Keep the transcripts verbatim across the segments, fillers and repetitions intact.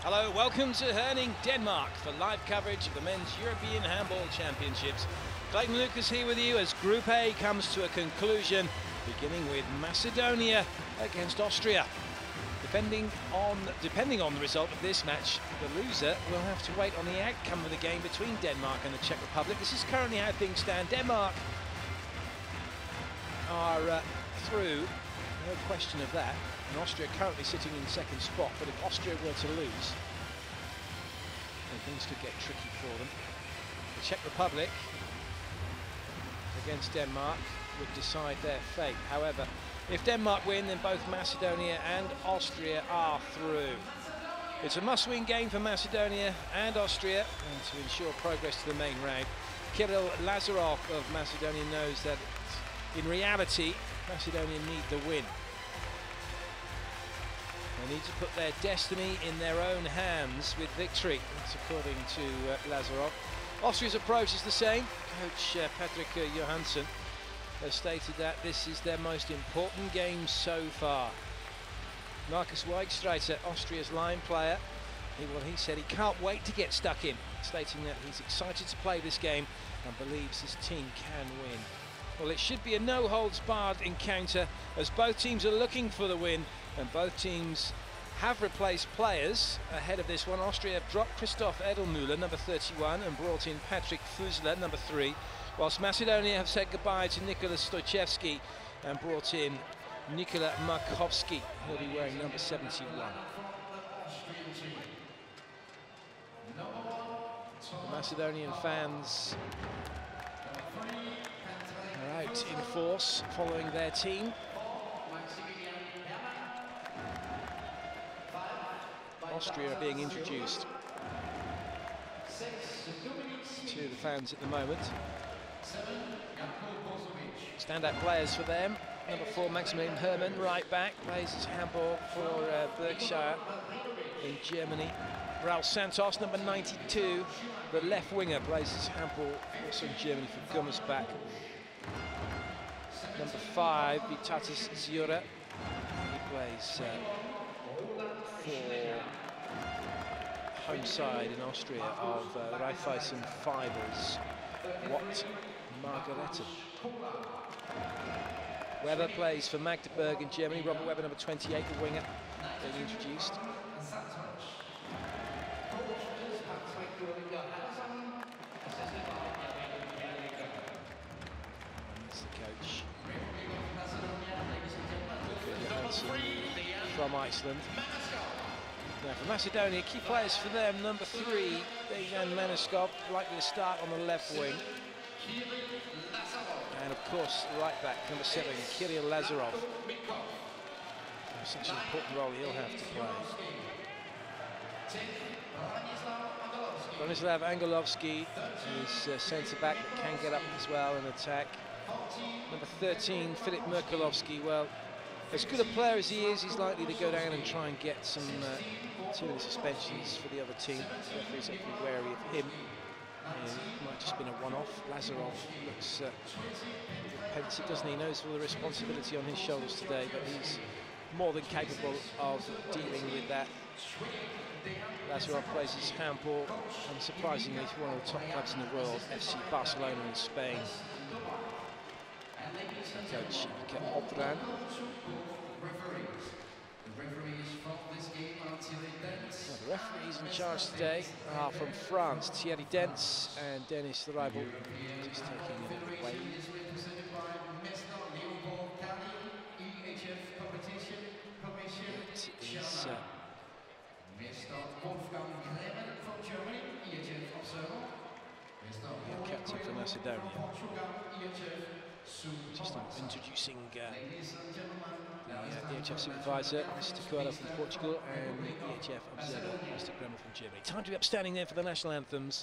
Hello, welcome to Herning, Denmark for live coverage of the Men's European Handball Championships. Clayton Lucas here with you as Group A comes to a conclusion, beginning with Macedonia against Austria. Depending on, depending on the result of this match, the loser will have to wait on the outcome of the game between Denmark and the Czech Republic. This is currently how things stand. Denmark are uh, through, no question of that. And Austria currently sitting in second spot, but if Austria were to lose, then things could get tricky for them. The Czech Republic against Denmark would decide their fate. However, if Denmark win, then both Macedonia and Austria are through. It's a must-win game for Macedonia and Austria, and to ensure progress to the main round. Kirill Lazarov of Macedonia knows that in reality, Macedonia need the win. They need to put their destiny in their own hands with victory. That's according to uh, Lazarov. Austria's approach is the same. Coach uh, Patrick uh, Johansson has stated that this is their most important game so far. Marcus Weigstreiter, Austria's line player, he, well, he said he can't wait to get stuck in, stating that he's excited to play this game and believes his team can win. Well, it should be a no-holds-barred encounter as both teams are looking for the win, and both teams have replaced players ahead of this one. Austria have dropped Christoph Edelmüller, number thirty-one, and brought in Patrick Fusler, number three, whilst Macedonia have said goodbye to Nikola Stojevski and brought in Nikola Markovski, who'll be wearing number seventy-one. The Macedonian fans are out in force following their team. Austria are being introduced to the fans at the moment. Standout players for them. Number four, Maximilian Hermann, right back, plays his handball for uh, Berkshire in Germany. Raul Santos, number ninety-two, the left winger, plays his handball also in Germany for Gummersbach. Number five, Vitatis Ziura, he plays uh, for home side in Austria of uh, Raiffeisen Fibers, Watt Margareten. Weber plays for Magdeburg in Germany. Robert Weber, number twenty-eight, the winger, being introduced. That's the coach. From Iceland. Now for Macedonia, key players for them, number three, Dejan Maniskov, likely to start on the left wing. And of course, right back, number seven, Kirill Lazarov. Such an important role he'll have to play. Bronislav Angelovski is uh, centre-back, but can get up as well and attack. Number thirteen, Filip Merkelovski, well, as good a player as he is, he's likely to go down and try and get some uh, two minute suspensions for the other team. The referees have to be wary of him. And it might just been a one-off. Lazarov looks uh, pensive, doesn't he? He knows all the responsibility on his shoulders today, but he's more than capable of dealing with that. Lazarov plays his handball, unsurprisingly, for one of the top clubs in the world, F C Barcelona in Spain. Coach Obran. Well, the referees in charge today are from France, Thierry Dents and Denis Reibel, just taking it away. It is uh, the captain for Macedonia. Just introducing uh, the uh, E H F supervisor, Mister Coelho from Portugal, and the E H F observer, Mister Bremer from Germany. Time to be upstanding there for the national anthems,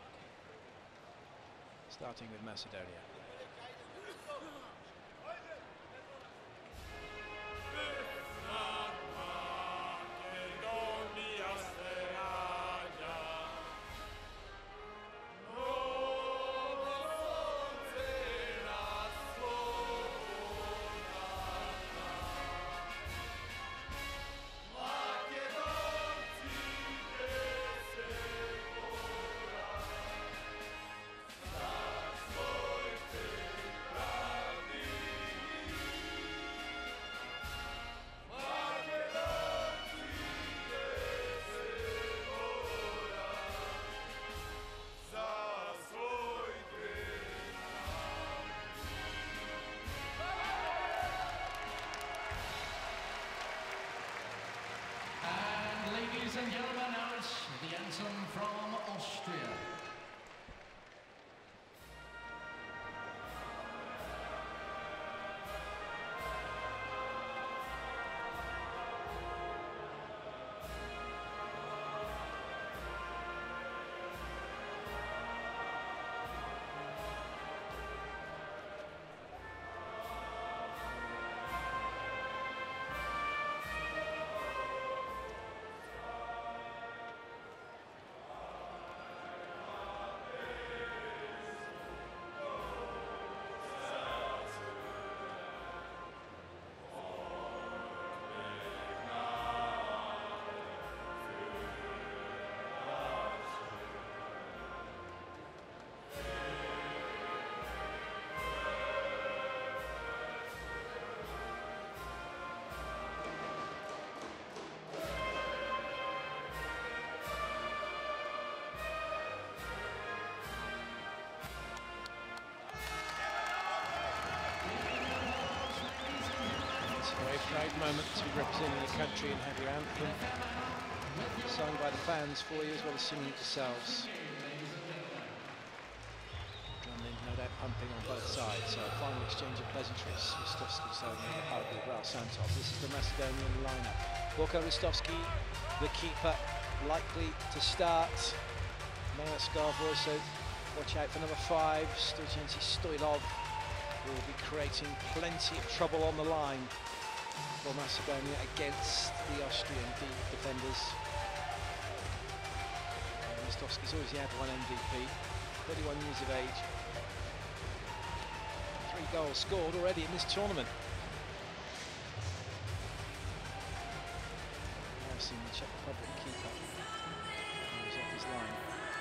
starting with Macedonia. Very proud moment to be representing your country and have your anthem sung by the fans for you as well as singing it yourselves. Drumming, no doubt pumping on both sides. So final exchange of pleasantries. Ristovski saying with Raul Santos. This is the Macedonian lineup. Borko Ristovski, the keeper, likely to start. Manaskov also, watch out for number five, Stojanci Stoilov, will be creating plenty of trouble on the line for Macedonia against the Austrian defenders. Ristovski's always had one M V P, thirty-one years of age. Three goals scored already in this tournament. Now seen the Czech Republic keeper. He's off his line.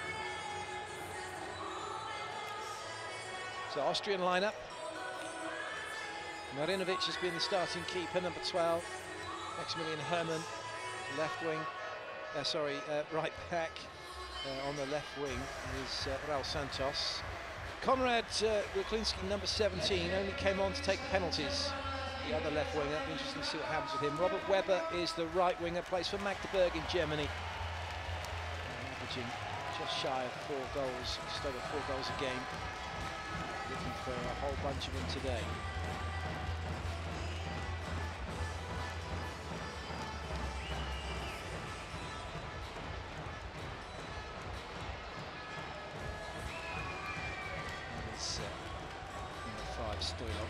So Austrian lineup. Marinovic has been the starting keeper, number twelve. Maximilian Hermann, left wing. Uh, sorry, uh, right back. Uh, on the left wing is uh, Raul Santos. Konrad uh, Ruklinski, number seventeen, only came on to take penalties. The other left winger, it'll be interesting to see what happens with him. Robert Weber is the right winger, plays for Magdeburg in Germany. Uh, averaging just shy of four goals, just over four goals a game. Looking for a whole bunch of them today. Stoilov.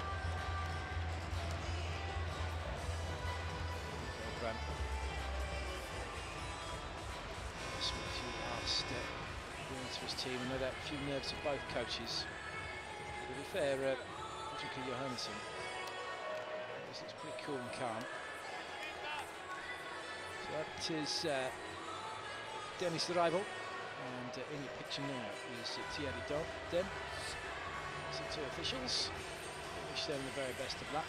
Smith last uh, to his team, and no doubt a few nerves of both coaches. To be fair, uh, Patrick Johansson, this looks pretty cool and calm. So that is uh, Denis Rival, and uh, in your picture now is uh, Thierry Den. So two officials, wish them the very best of luck.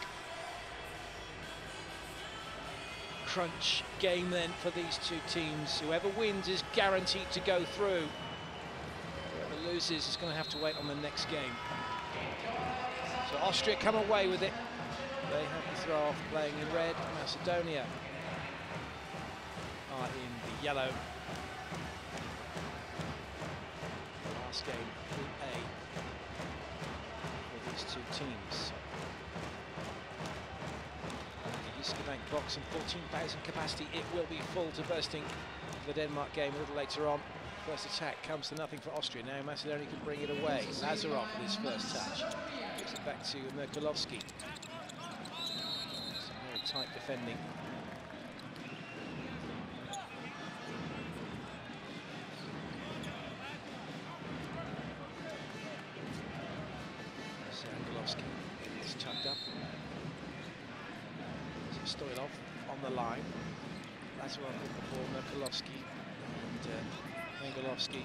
Crunch game then for these two teams. Whoever wins is guaranteed to go through. Whoever loses is going to have to wait on the next game. So Austria come away with it. They have the throw off playing in red. Macedonia are in the yellow. Last game, Group A. These two teams. The Jyske Bank box and fourteen thousand capacity. It will be full to bursting for the Denmark game a little later on. First attack comes to nothing for Austria. Now Macedonia can bring it away. Lazarov with his first touch. Gives it back to Merkulovski. Some very tight defending. It's tucked up. So Stoilov on the line. Lazarov with the ball, Merkulovski and uh, Angelovski.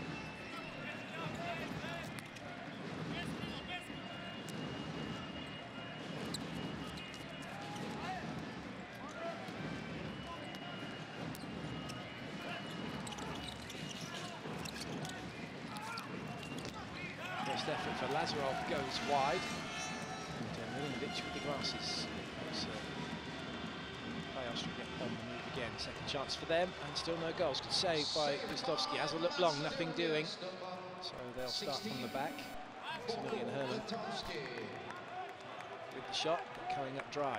First effort for Lazarov goes wide. Milinovic with the glasses. So, play Austria get on the move again. Second chance for them, and still no goals. Good save by Ristovski. Has a look long, nothing doing. So they'll start from the back. Maximilian Hermann with the shot, but coming up dry.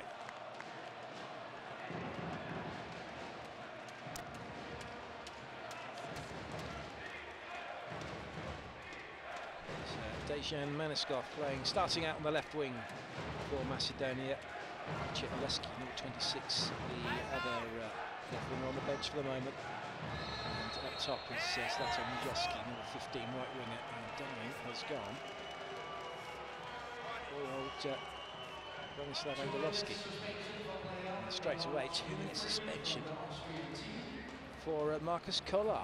Dejan Manaskov playing, starting out on the left wing for Macedonia. Chepleski, number twenty-six, the other uh, left winger on the bench for the moment. And up top is uh, Zlatan Mijoski, number fifteen, right winger, and dying has gone. Poor old uh, Bronislav Angelovski. And straight away, two minute suspension for uh, Marcus Kolar.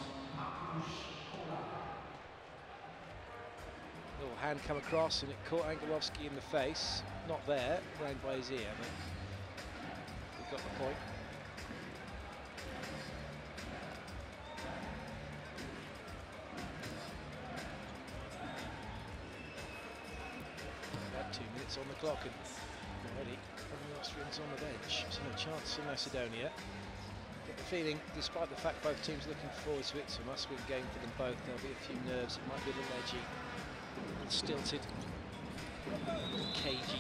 Little hand come across and it caught Angelovski in the face. Not there, round by his ear, but we've got the point. About two minutes on the clock, and already from the Austrian Austrians on the bench, so no chance for Macedonia. Get the feeling, despite the fact both teams are looking forward to it, it's a must-win game for them both. There'll be a few nerves, it might be a little edgy, a little stilted, a little cagey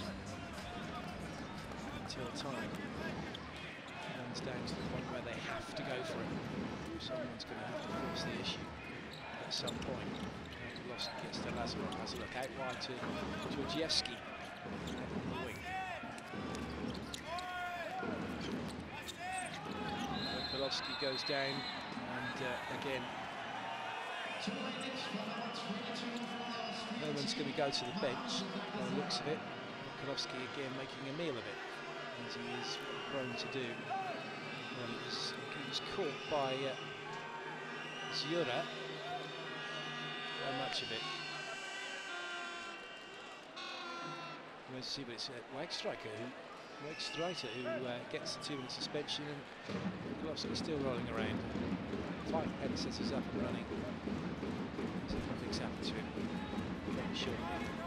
until time comes down to the point where they have to go for it. Someone's going to have to force the issue at some point. Lost gets to Lazarov, has a look out wide to Georgievski on the wing. Kolovsky goes down, and uh, again Herman's going to go to the bench by the looks of it. Kolovsky again making a meal of it, as he is prone to do. Well, he, was, he was caught by uh, Ziura. How much of it? Let's see, but it's uh, Wagstriker who, Wagstriker who uh, gets the two-minute suspension, and Kolovsky's still rolling around. Five predecessors up and running. So nothing's happened to him. Very sure.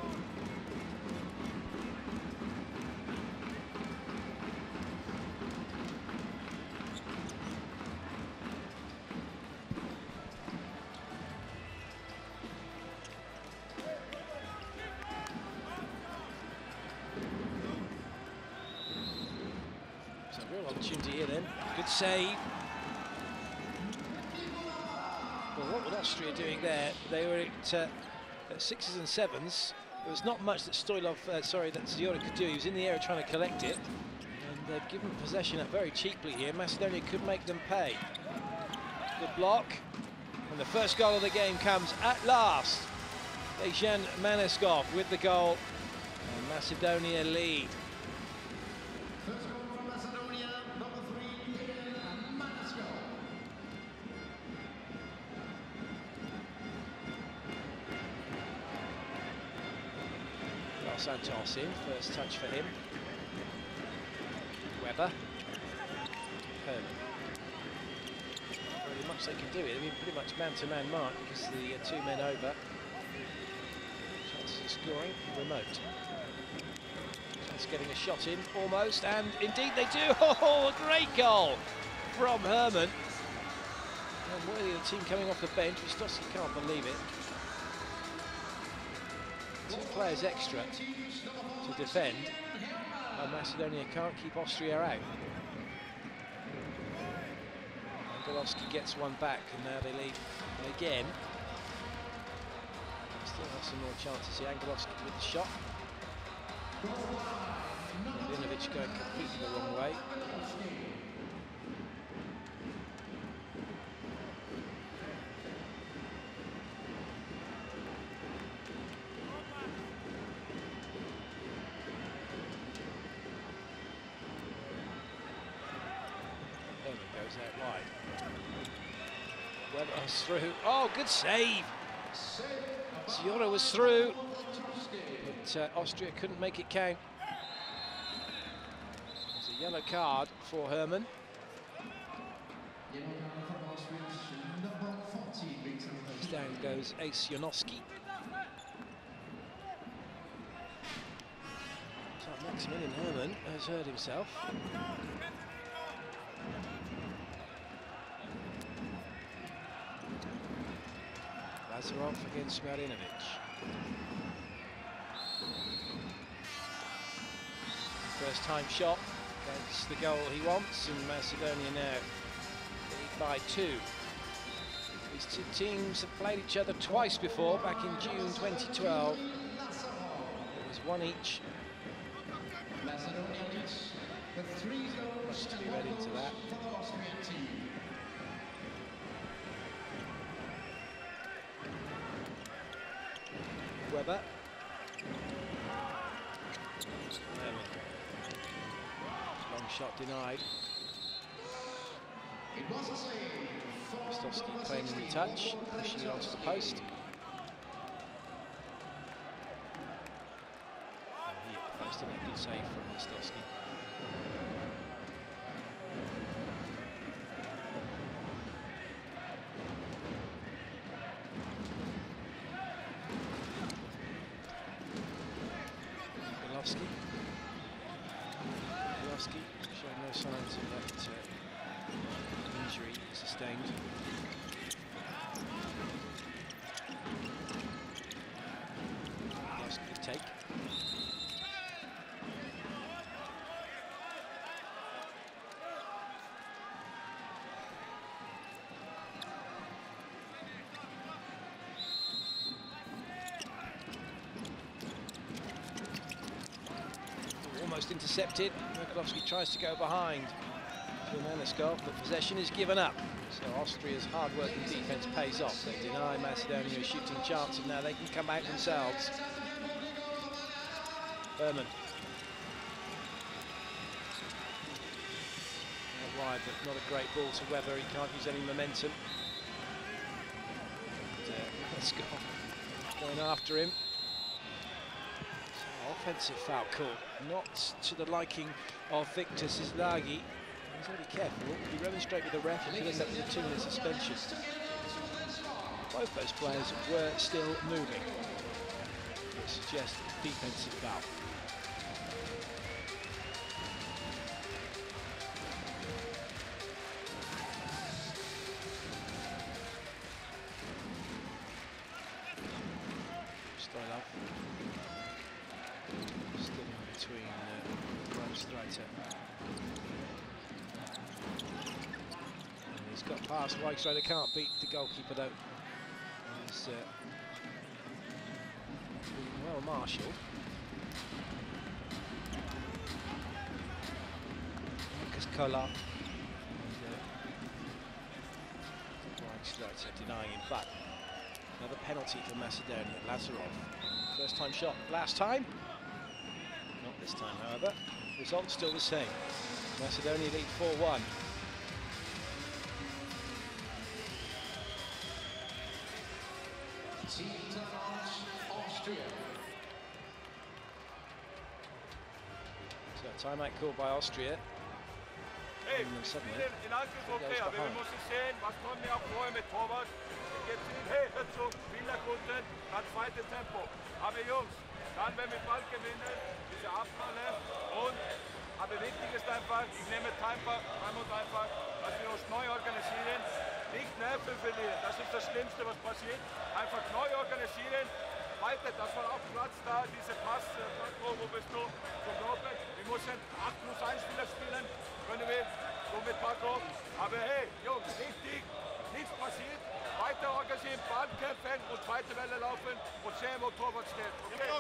Opportunity here then, good save. Well, what was Austria doing there? They were at, uh, at sixes and sevens. There was not much that Stoilov, uh, sorry, that Ziura could do. He was in the area trying to collect it, and they've given possession up very cheaply here. Macedonia could make them pay. Good block, and the first goal of the game comes at last. Dejan Maneskov with the goal, and Macedonia lead. Santos in, first touch for him. Weber. Herman. Really much they can do it. I mean, pretty much man-to-man mark because the uh, two men over. Chances of scoring, remote. Chance getting a shot in, almost, and indeed they do. Oh, a great goal from Herman. And worthy of the team coming off the bench. Rostowski can't believe it. Two players extra to defend, and Macedonia can't keep Austria out. Angelovski gets one back, and now they lead again. Still have some more chances here. Angelovski with the shot. Milinovic going completely the wrong way. Out wide. Weber's through. Oh, good save. Ziura was through, but uh, Austria couldn't make it count. There's a yellow card for Herman. Goes down goes Ace Janowski. So Maximilian Herman has hurt himself. Lazarov against Milinovic. First time shot, that's the goal he wants, and Macedonia now lead by two. These two teams have played each other twice before, back in June twenty twelve. It was one each. Much to be read into that. Weber. Long shot denied. Rostowski playing in the touch, pushing it onto the post. Oh, he hit the post, and a good save from Rostowski. to that uh, injury he sustained. Lost good take. Almost intercepted. Mikulovski tries to go behind Manescov, but possession is given up. So Austria's hard-working defence pays off. They deny Macedonia a shooting chance, and now they can come out themselves. Berman. Out wide, but not a great ball to Weber. He can't use any momentum. And, uh, Manescov going after him. Offensive foul call, not to the liking of Victor Sislagi. He's got to be careful. He remonstrated with the ref and he ended up with a two-minute suspension. Both those players were still moving, which suggests defensive foul. Stoilov. Still in between uh, Grossreiter. He's got past Weichreiter, can't beat the goalkeeper though. He's uh, well marshalled. Lucas Kolar. Weichreiter denying him, but another penalty for Macedonia. Lazarov. First time shot last time. Not this time, however. Result still the same. Macedonia lead four one. Austria. So timeout called by Austria. Hey, and then suddenly in Angriff okay, aber wir müssen sehen, was kommen wir auch vorher mit Torwart. Jetzt sind, hey, hör zu, Spieler guten, dann zweite Tempo. Aber Jungs, dann wenn wir Ball gewinnen, diese Abmalle und, aber wichtig ist einfach, ich nehme Timer, Time und einfach, dass wir uns neu organisieren, nicht Nerven verlieren, das ist das Schlimmste, was passiert, einfach neu organisieren, weiter, das war auch Platz da, diese Pass, Paco, wo bist du, zum Robert, wir müssen acht plus eins Spieler spielen, können wir, so mit Paco, aber hey, Jungs, richtig, nichts passiert, weiter organisieren, Ball kämpfen und zweite Welle laufen und sehen, wo Torwart steht. Okay?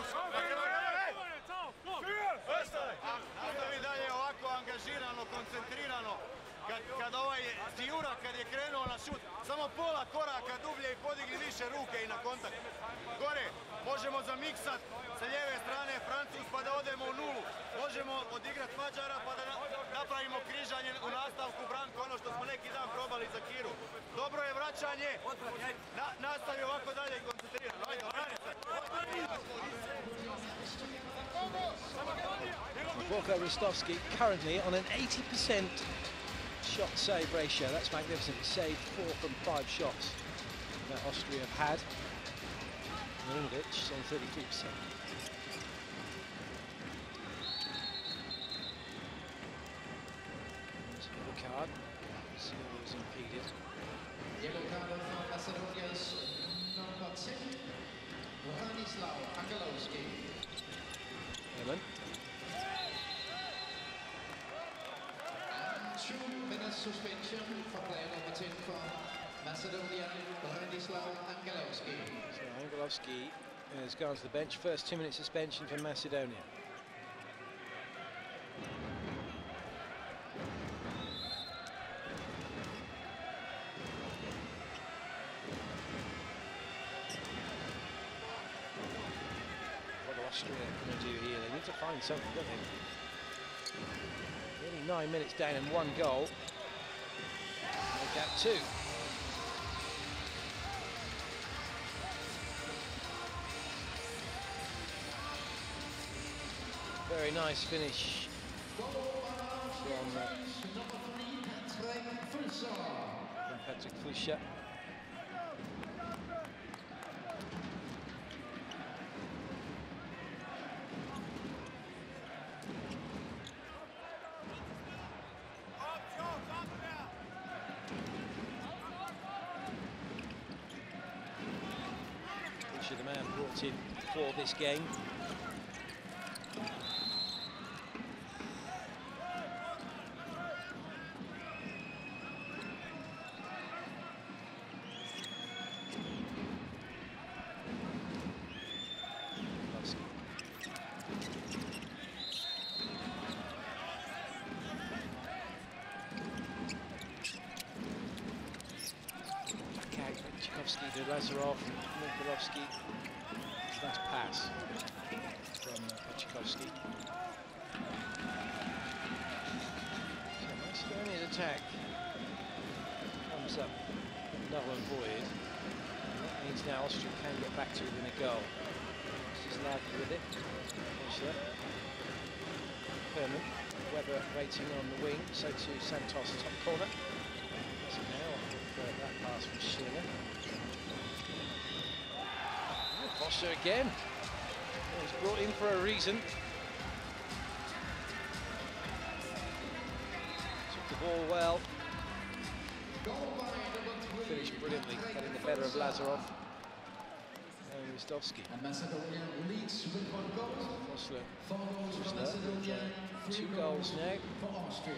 Nastavi dalje ovako angažirano, koncentrirano. Kad, kad ovaj Zijura, kad je krenuo na šut, samo pola koraka dublje i podigli više ruke i na kontakt. Gore, možemo zamiksat sa lijeve strane Francuz pa da odemo u nulu. Možemo odigrat Mađara pa da napravimo križanje u nastavku Branko, ono što smo neki dan probali za Kiru. Dobro je vraćanje, na, nastavi ovako dalje i koncentrirano. Ajde, ajde. Borko Ristovski currently on an eighty percent shot save ratio. That's magnificent. He saved four from five shots that Austria have had. Milinovic is on thirty-three percent. There's another card. Silva was impeded. Yellow card for Macedonia's number ten, Angelowski. Herman. Two minutes suspension for player number ten for Macedonia, Angelowski. So Angelowski has gone to the bench. First two minute suspension for Macedonia. What are Austria going to do here? They need to find something, don't they? Only nine minutes down and one goal. They got two. Very nice finish from, uh, from Patrick Fusha. Austria, the man brought in for this game. To Lazarov, Mikhailovsky. Nice pass from uh, Pechikovsky. So Macedonia's attack comes up null and void. And that means now Austria can get back to within a goal. This is Larky with it. Herman, Weber waiting on the wing, so to Santos top corner. So now with uh, that pass from Schlinger. Foster again. Well, he's brought in for a reason. Took the ball well. Finished brilliantly, getting the better of Lazarov and Ristovsky. And Macedonia leads with one goal. Foster, Foster, Macedonia, two goals now for Austria.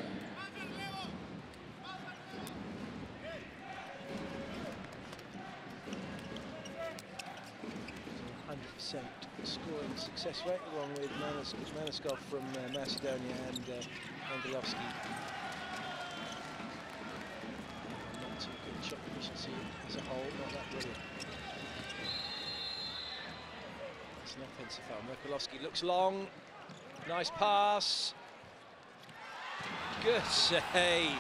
one hundred percent scoring success rate, along with Manos Manoskov from uh, Macedonia and uh, Angelovsky. Not too good shot efficiency as a whole, not that brilliant. It's an offensive foul. Mikhailovsky looks long, nice pass. Good save.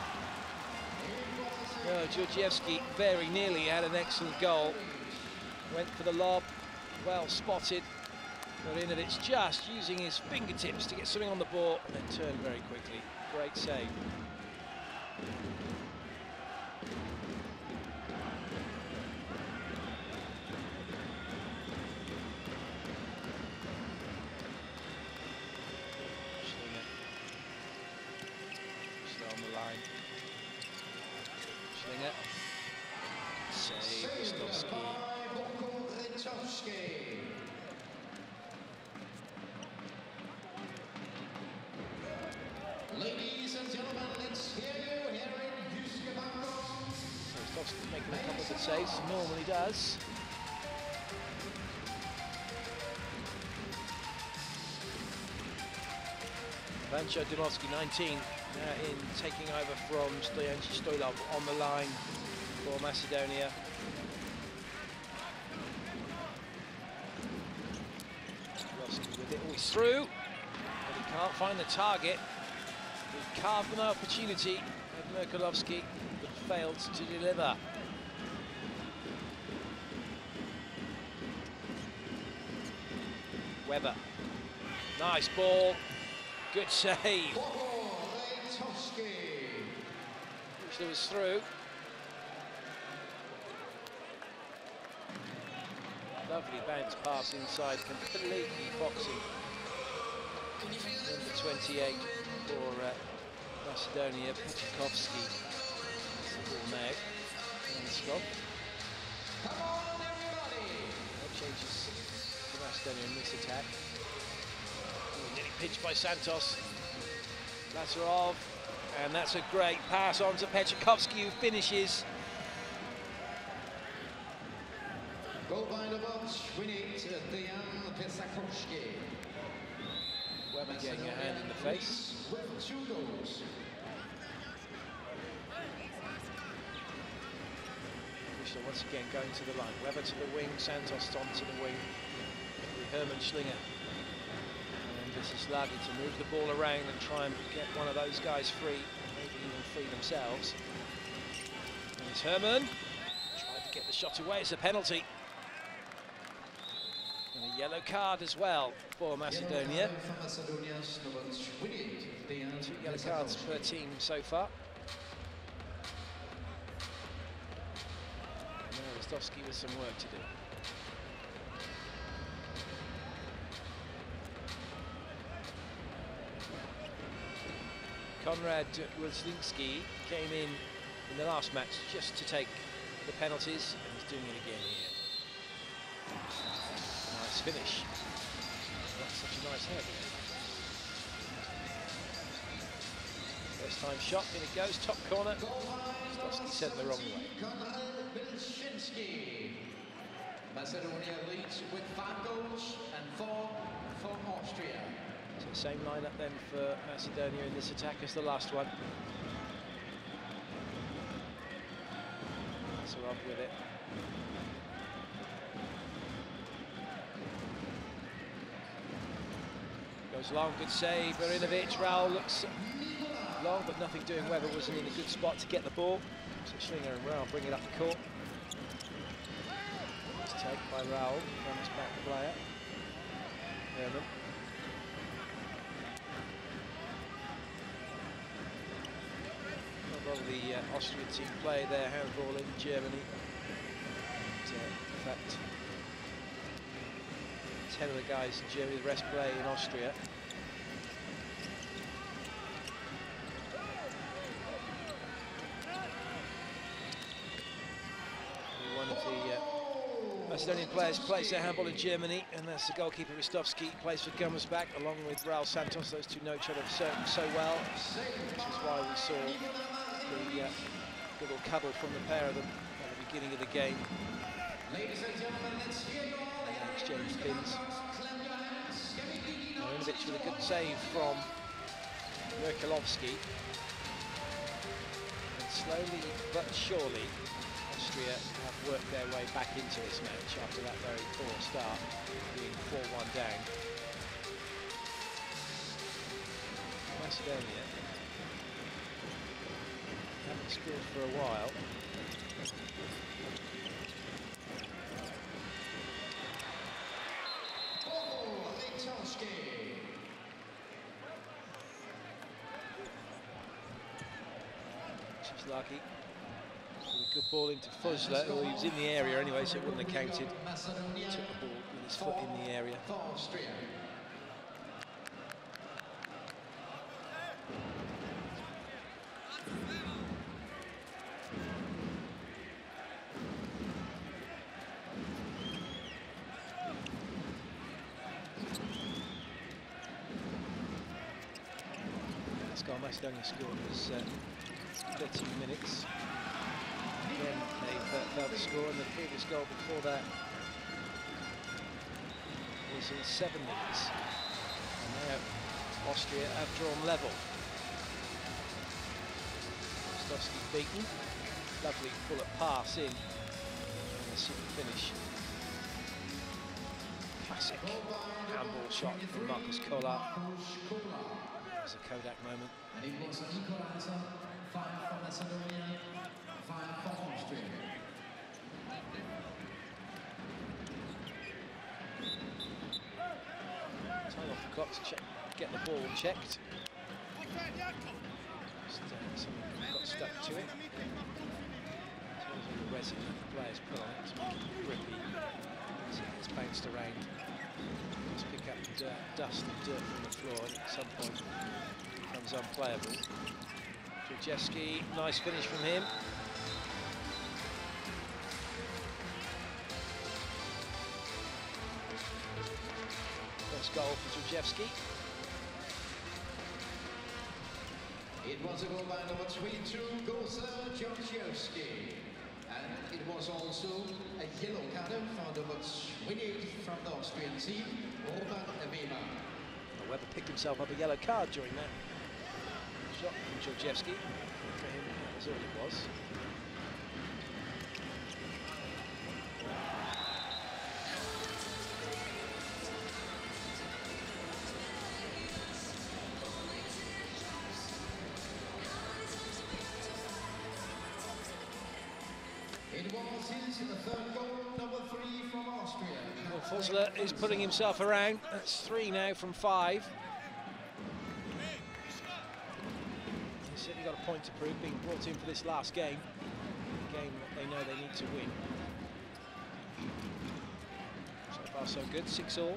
No, Georgievski very nearly had an excellent goal. Went for the lob. Well spotted, but in it it's just using his fingertips to get something on the ball and then turn very quickly. Great save. Schlinger. Still on the line. Schlinger. Save, Ristovsky. Ladies and gentlemen, let's hear you here in Houston. Ristovsky's making a couple of good saves, normally does. Vancho Dimovsky, nineteen, now in taking over from Stoyanchi Stoilov on the line for Macedonia. With it, oh, he's through, but he can't find the target. He carved an opportunity at Mikhailovsky, but failed to deliver. Weber, nice ball, good save. Which was through. Lovely bounce pass inside, completely boxing. Number twenty-eight for uh, Macedonia, Pechikovsky. That's the ball now. Manoskov. No changes for Macedonia in this attack. Oh, nearly pitched by Santos. Lazarov, and that's a great pass on to Pechikovsky, who finishes. Goal by the box, winning to Dejan Pechikovsky. Weber getting a hand in the face. With two goals. Krishna once again going to the line. Weber to the wing, Santos onto the wing. With Herman Schlinger. And this is Ladi to move the ball around and try and get one of those guys free, maybe even free themselves. And it's Herman. Tried to get the shot away, it's a penalty. And a yellow card as well for Macedonia. Two yellow cards per team so far. And now Ristovsky with some work to do. Konrad Wilslinski came in in the last match just to take the penalties, and he's doing it again here. Nice finish. That's such a nice head. First time shot, in it goes, top corner. Stosky sent the wrong way. Macedonia leads with five goals and four for Austria. So same lineup then for Macedonia in this attack as the last one. So up with it. Goes long, good save. Marinovic, Raul looks long, but nothing doing. Weber wasn't in a good spot to get the ball. So Schlinger and Raul bring it up the court. Nice take by Raul, comes back the player. Herman. A lot of the uh, Austrian team play their handball in Germany. But, uh, in fact, ten of the guys in Germany, the rest play in Austria. One of the uh, Macedonian players plays their handball in Germany, and that's the goalkeeper Ristovski, plays for Gummersbach along with Raul Santos. Those two know each other so, so well, which is why we saw the uh, little cuddle from the pair of them at the beginning of the game. Ladies and gentlemen, let's hear your Exchange pins. Marinovic with a good save from Merkelovsky. And slowly but surely, Austria have worked their way back into this match after that very poor start, being four one down. Macedonia haven't scored for a while. She's lucky. A good ball into Fuzler, who he was in the area anyway, so it wouldn't have counted. Took the ball with his foot in the area. Last goal Macedonia scored was uh, thirteen minutes. Again, they've uh, failed to score, and the previous goal before that was in seven minutes. And now Austria have drawn level. Stosky beaten. Lovely bullet pass in. And a super finish. Classic handball shot from Marcus Kolar. It was a Kodak moment. And it was an equalizer, five for Macedonia, five for Austria. Time off the clock to check, get the ball checked. Just, uh, someone got stuck to it. As well as all the resin that the players put on it to make it grippy. So it's bounced around. Just pick up dirt, dust and dirt from the floor, and at some point it becomes unplayable. Krzyzewski, nice finish from him. First goal for Krzyzewski. It was a goal by number twenty-two, Gosa Georgievski. And it was also a yellow card for number twenty-eight from the Austrian team, Robert Weber. Well, Weber picked himself up a yellow card during that shot from Georgievski. For him, that was all it was. It was his third goal, number three from Austria. Well, Fuzler is putting himself around. That's three now from five. He's certainly got a point to prove, being brought in for this last game. A game that they know they need to win. So far so good, six all.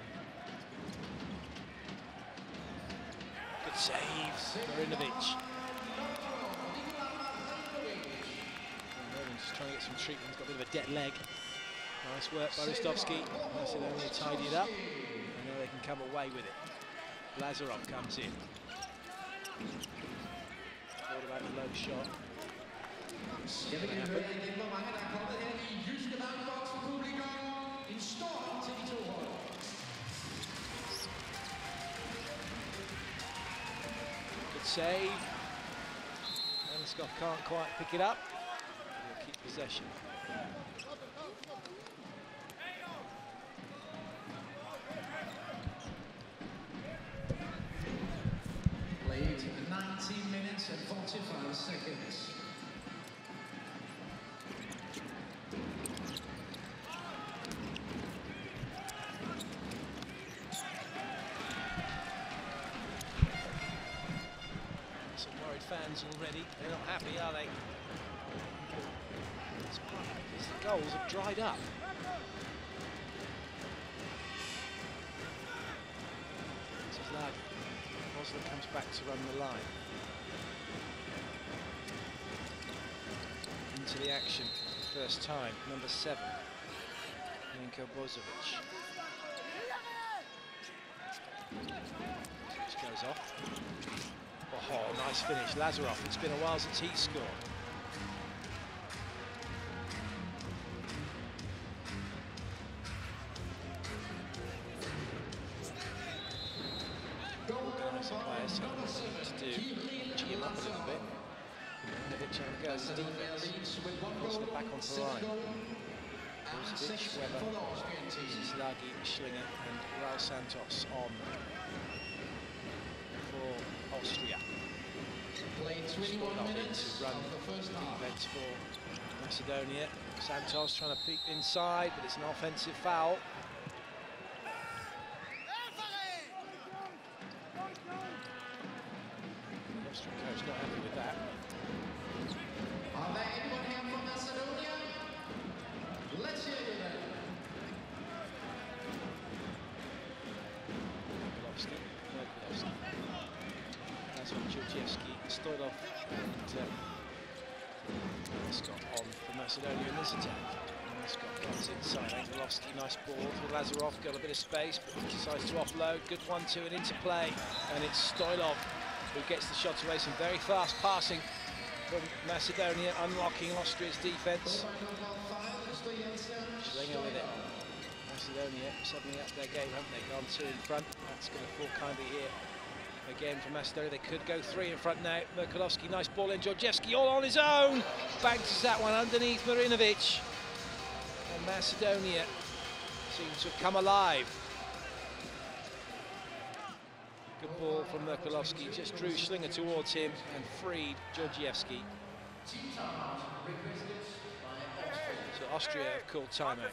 Good save, Marinovic. Just trying to get some treatment, he's got a bit of a dead leg. Nice work by Ristovski. Macedonia tidied it up, and now they can come away with it. Lazarov comes in. Thought about the low shot. Good save. And Scott can't quite pick it up. He'll keep possession. Played nineteen minutes and forty-five seconds. Some worried fans already. They're not happy, are they? It's partly because the goals have dried up. This is like Oslo comes back to run the line. Into the action for the first time, number seven, Minko Bozovic. Which goes off. Oh, nice finish, Lazarov. It's been a while since he scored. Some players have to do G him up a little bit. Minovic goes to defence. Oslo back onto the line. Bozovic, Weber, Zlagi, Schlinger, and Raul Santos on for Austria. Stoilov in to run defence for Macedonia. Santos trying to peek inside, but it's an offensive foul. The Austrian coach not happy with that. Are there anyone here from Macedonia? Let's hear you then. Mikulovski, Mikulovski. That's on Georgievski, Stoilov, and uh, Scott on for Macedonia in this attack. And Scott comes inside. Mikulovski, nice ball for Lazarov, got a bit of space, but decides to offload. Good one two and into play, and it's Stoilov who gets the shot away. Some very fast passing from Macedonia, unlocking Austria's defence. Schlinger with it. Macedonia suddenly up their game, haven't they? Gone two in front. That's going to fall kindly here. Again for Macedonia, they could go three in front now. Mikulovski, nice ball in. Georgievski all on his own. Banks that one underneath Marinovic. And Macedonia seems to have come alive. Good ball from Mikulovski, just drew Schlinger towards him and freed Georgievski. So Austria have called timeout.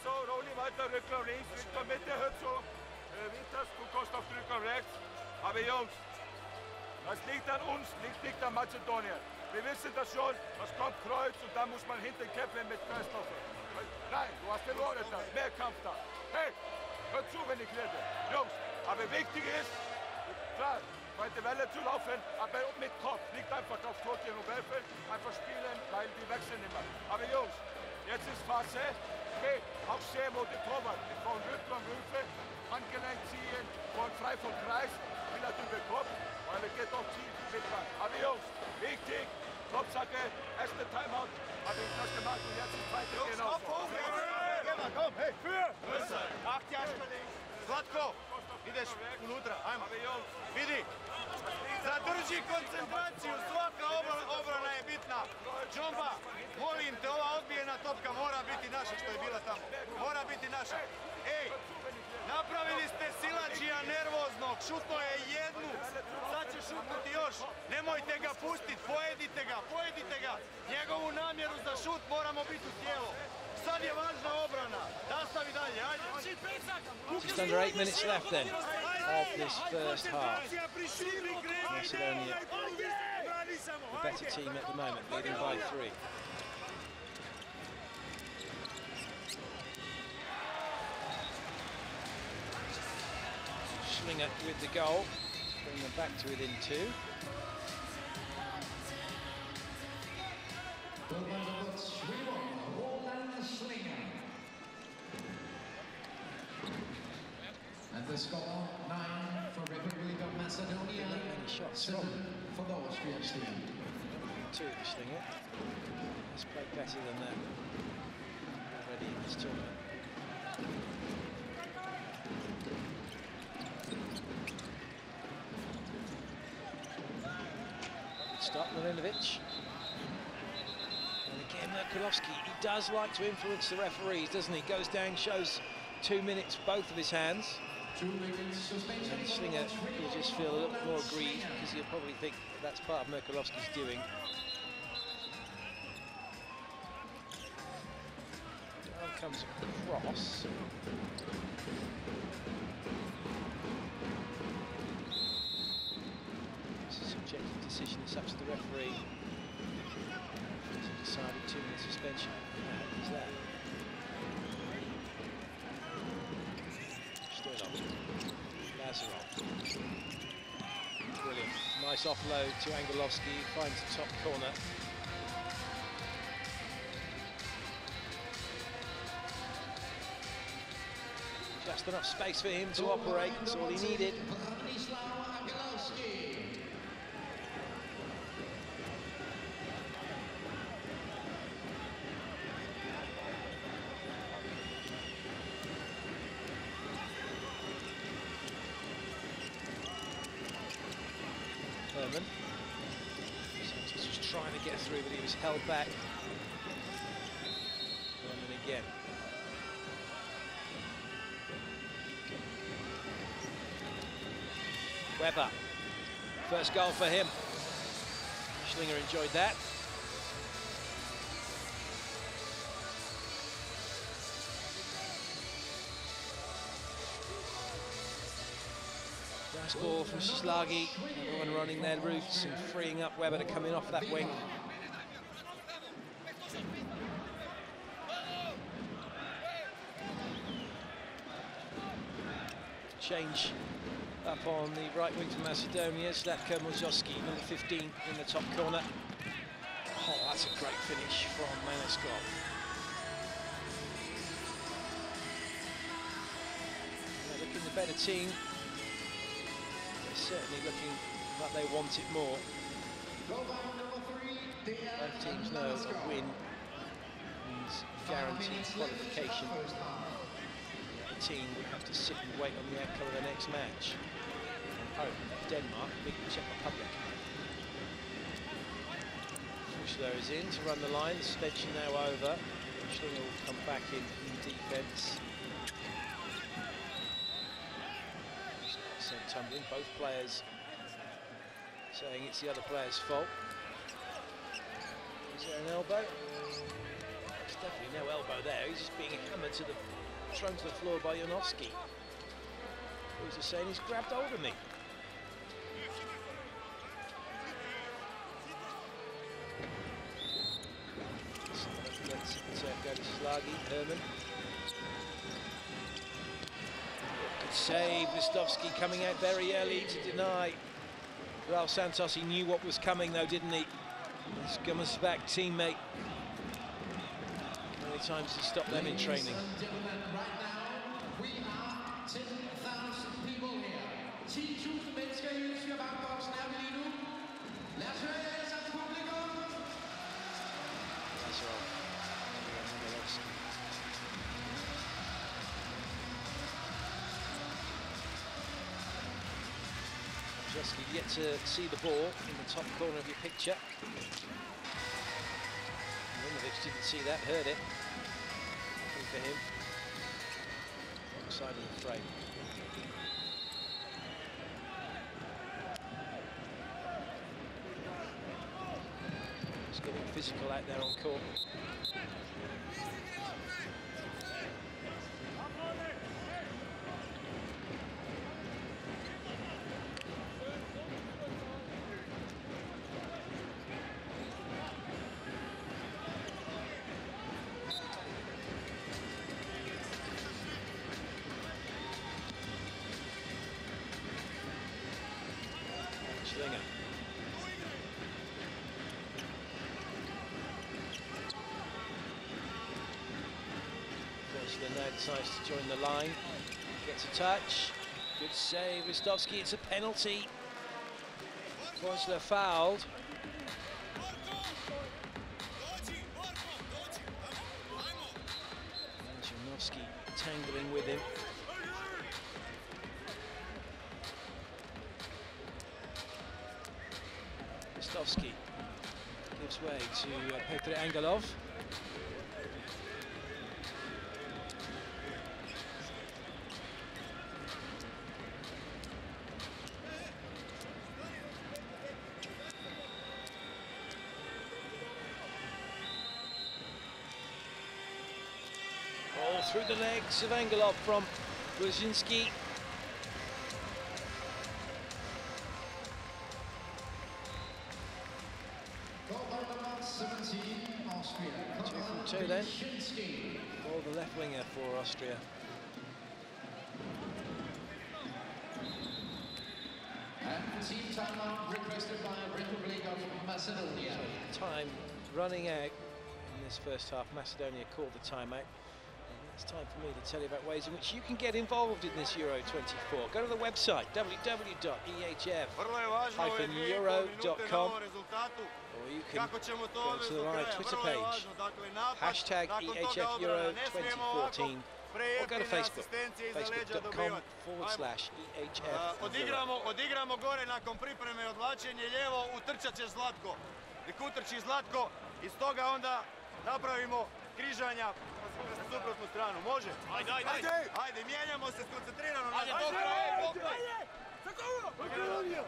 Das liegt an uns, nicht liegt an Mazedonien. Wir wissen das schon, es kommt Kreuz und dann muss man hinten kämpfen mit Kreisläufen. Nein, du hast verloren da, mehr Kampf da. Hey, hör zu, wenn ich rede. Jungs, aber wichtig ist, klar, zweite Welle zu laufen, aber mit Kopf. Nicht einfach auf Tor gehen und werfen, einfach spielen, weil die wechseln immer. Aber Jungs, jetzt ist Phase, okay, auch sehr mit dem Torwart. Von Rückraum, Hilfe, Handgelenk ziehen, von frei vom Kreis, will er über Kopf. Weil es geht auch tief mit dran. Aber Jungs, wichtig, Kopfsache, erste Timeout, habe ich das gemacht und jetzt ist zweite genau. Geh mal, komm, hey, für! Acht Jahre links. Zlatko, ideš unutra, ajmo. Vidi, zadrži koncentraciju, svaka obrana je bitna. Džomba, molim te, ova odbijena topka mora biti naša što je bila tamo. Mora biti naša. Ej, napravili ste silađija nervoznog, šutno je jednu, sad će šutnuti još. Nemojte ga pustit, pojedite ga, pojedite ga. Njegovu namjeru za šut moramo biti u tijelo. Sad je važna obrana. Nastavi dalje, ajde. Just under eight minutes left then of this first half. Macedonia, the better team at the moment, leading by three. Schlinger with the goal, bring them back to within two. the score nine for Republic of Macedonia, not many shots seven from for the Austrians team. two of the Slinger. He's played better than that already in this tournament. Stop Milinovic. And again, Merkulowski, he does like to influence the referees, doesn't he? Goes down, shows two minutes, both of his hands. Two minutes suspension. And Slinger will just feel a little more aggrieved because he'll probably think that's part of Merkulowski's doing. Down comes across. Subjective decision, it's up to the referee to decide a two-minute suspension. How is that? Still on. Lazarov. Brilliant. Nice offload to Angelovski, finds the top corner. Just enough space for him to operate, that's all he needed. Herman. Santos was trying to get through, but he was held back. Herman again. Weber. First goal for him. Schlinger enjoyed that. Nice ball from Slagi. Everyone running their routes and freeing up Weber to come in off that wing. Change up on the right wing for Macedonia. Zlatko Mozoski, number fifteen, in the top corner. Oh, that's a great finish from Maneskov. They're looking the better team. They're certainly looking like they want it more. Both teams know a win means guaranteed qualification. The team would have to sit and wait on the outcome of the next match. Oh, Denmark, big Czech Republic. Fuchsler is in to run the line, the suspension now over. Schlinger will come back in, in defence. Sent tumbling, both players saying it's the other player's fault. Is there an elbow? There's definitely no elbow there, he's just being hammered to the thrown to the floor by Janowski. Who's just saying he's grabbed hold of me. Let's uh, go to Slagi, Herman. Good save, Listovski coming out very early to deny. Ralph Santos, he knew what was coming though, didn't he? His Gummersbach teammate. How many times he stopped them in training? Just yet to see the ball in the top corner of your picture. Milinovic didn't see that, heard it. Good for him. Wrong side of the frame. Just getting physical out there on court. Schlinger. Schlinger now decides to join the line. Gets a touch. Good save, Ristovski. It's a penalty. Vojsla fouled. And Janovski tangling with him. Ristovski gives way to uh, Petr Angelov. Ball through the legs of Angelov from Brzezinski. Two from two then, or the left winger for Austria. And team timeout requested by Republic of Macedonia. So time running out in this first half. Macedonia called the timeout. And it's time for me to tell you about ways in which you can get involved in this Euro twenty-four. Go to the website w w w dot e h f dash euro dot com, or you can go to the live Twitter page, hashtag E H F Euro twenty fourteen, or go to Facebook, facebook dot com forward slash E H F. Odigramo, odigramo gore nakon pripreme odvlačenje lijevo, utrčat će Zlatko. Nek utrči Zlatko, iz toga onda napravimo križanja na suprotnu stranu. Može? Ajde, ajde, ajde! Ajde, mijenjamo se skoncentrirano na Ajde, Zlatko. ajde, ajde! Tako!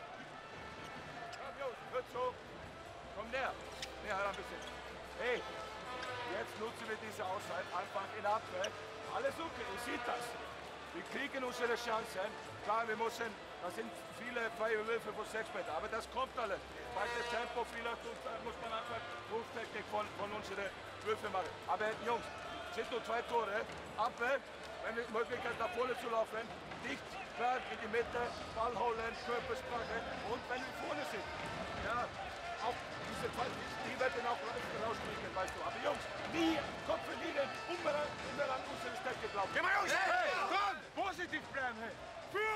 Hört so! Komm näher! Näher heran ein bisschen. Hey! Jetzt nutzen wir diese Auszeit einfach in Abwehr. Alles okay, ihr seht das. Wir kriegen unsere Chancen. Klar, wir müssen, das sind viele freie Würfe von sechs Meter, aber das kommt alles. Bei dem Tempo vielleicht muss man einfach Wurftechnik von, von unseren Würfen machen. Aber Jungs, es sind nur zwei Tore. Abwehr, wenn wir die Möglichkeit nach vorne zu laufen, dicht, klar in die Mitte, Ball holen, Körpersprache und wenn wir vorne sind, ja, auch diese zwei, die werden auch rausfliegen, weißt du. Aber Jungs, nie Kopf verlieren, unbedingt immer an unsere Stärke glauben. Geh mal Jungs, hey, komm, positiv bleiben, hey. Für!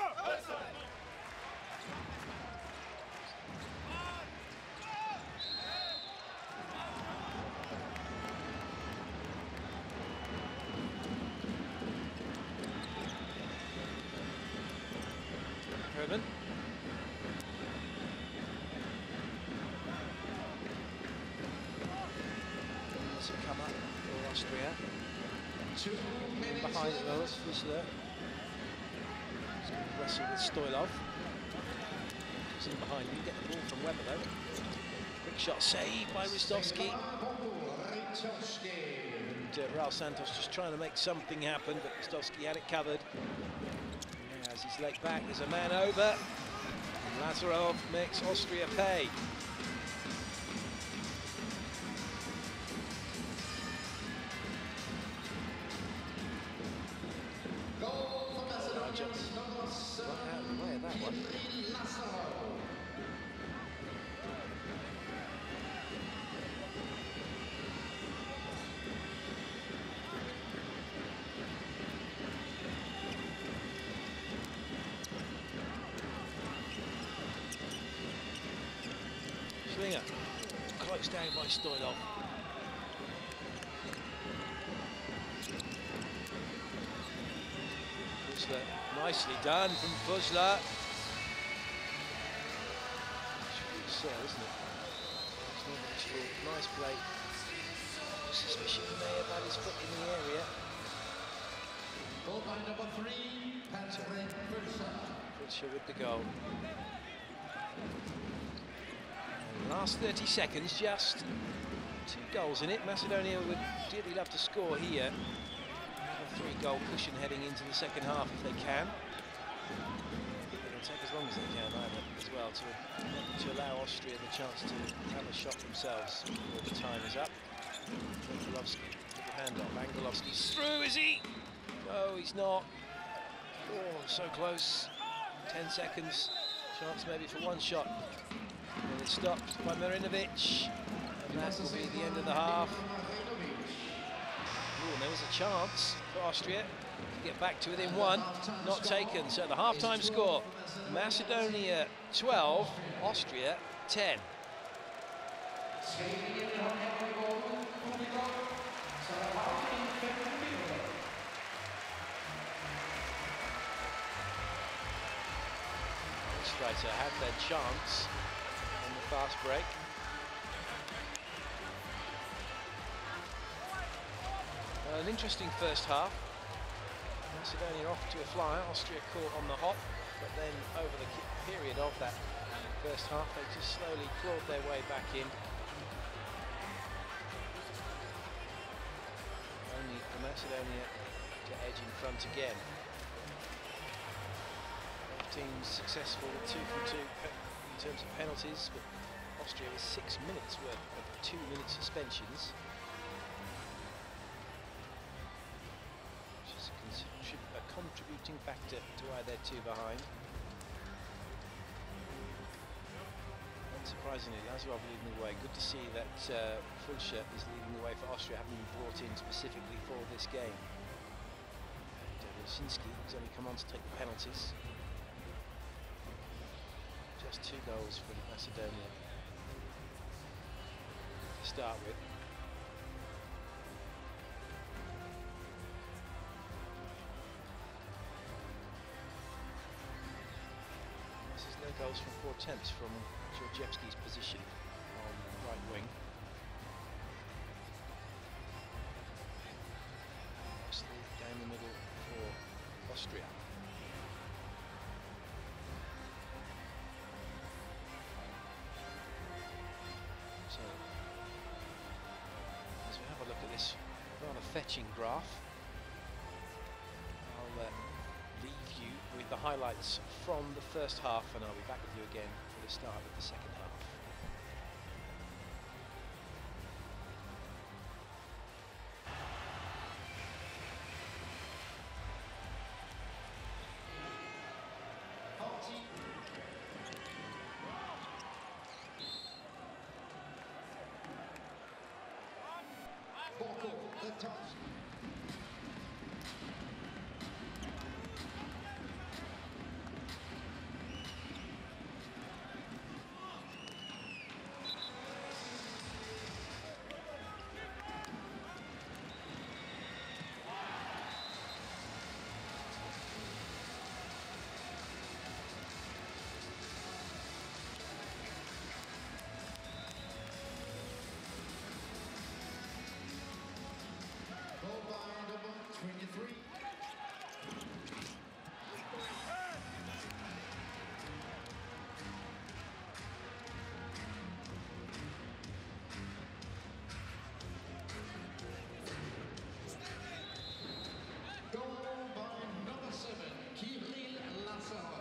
Herman. This will come up for Austria. Two minutes Behind it though, Fusler. He's going to wrestle with Stoilov. He's in behind him, get the ball from Weber though. Quick shot saved by Ristovski. And uh, Raul Santos just trying to make something happen, but Ristovski had it covered. Now as he's leg back, there's a man over. And Lazarov makes Austria pay. Slinger, close down by Stoilov. Fusler, nicely done from Fusler. It's good, isn't it? It's not nice play. Suspicion he may have had his foot in the area. Ball by number three, Patrick Fusler with the goal. Last thirty seconds, just two goals in it. Macedonia would dearly love to score here. A three-goal cushion heading into the second half if they can. It'll take as long as they can either as well to, to allow Austria the chance to have a shot themselves before the time is up. Angelovski with the hand off. Angelovski's through, is he? No, he's not. Oh, so close. Ten seconds. Chance maybe for one shot. And it's stopped by Marinovic, and that will be the end of the half. Ooh, and there was a chance for Austria. get back to within one, not taken. So the half-time score, Macedonia twelve, Austria ten. Australia had their chance on the fast break. Well, an interesting first half. Macedonia off to a flyer, Austria caught on the hop, but then over the period of that first half they just slowly clawed their way back in. Only for Macedonia to edge in front again. Both teams successful with two from two in terms of penalties, but Austria was six minutes worth of two-minute suspensions. A contributing factor to why they're two behind. Unsurprisingly, Lazarov leading the way. Good to see that uh, Fulcher is leading the way for Austria, having been brought in specifically for this game. Devilsinski has only come on to take the penalties. Just two goals from Macedonia to start with. Goals from four attempts from Georgievski's position on the right wing. Mostly down the middle for Austria. So, as we have a look at this rather fetching graph, I'll uh, leave you with the highlights from the first half, and I'll be back with you again for the start of the second half. The toss. twenty-three. Goal by number seven, Kirill Lazarov.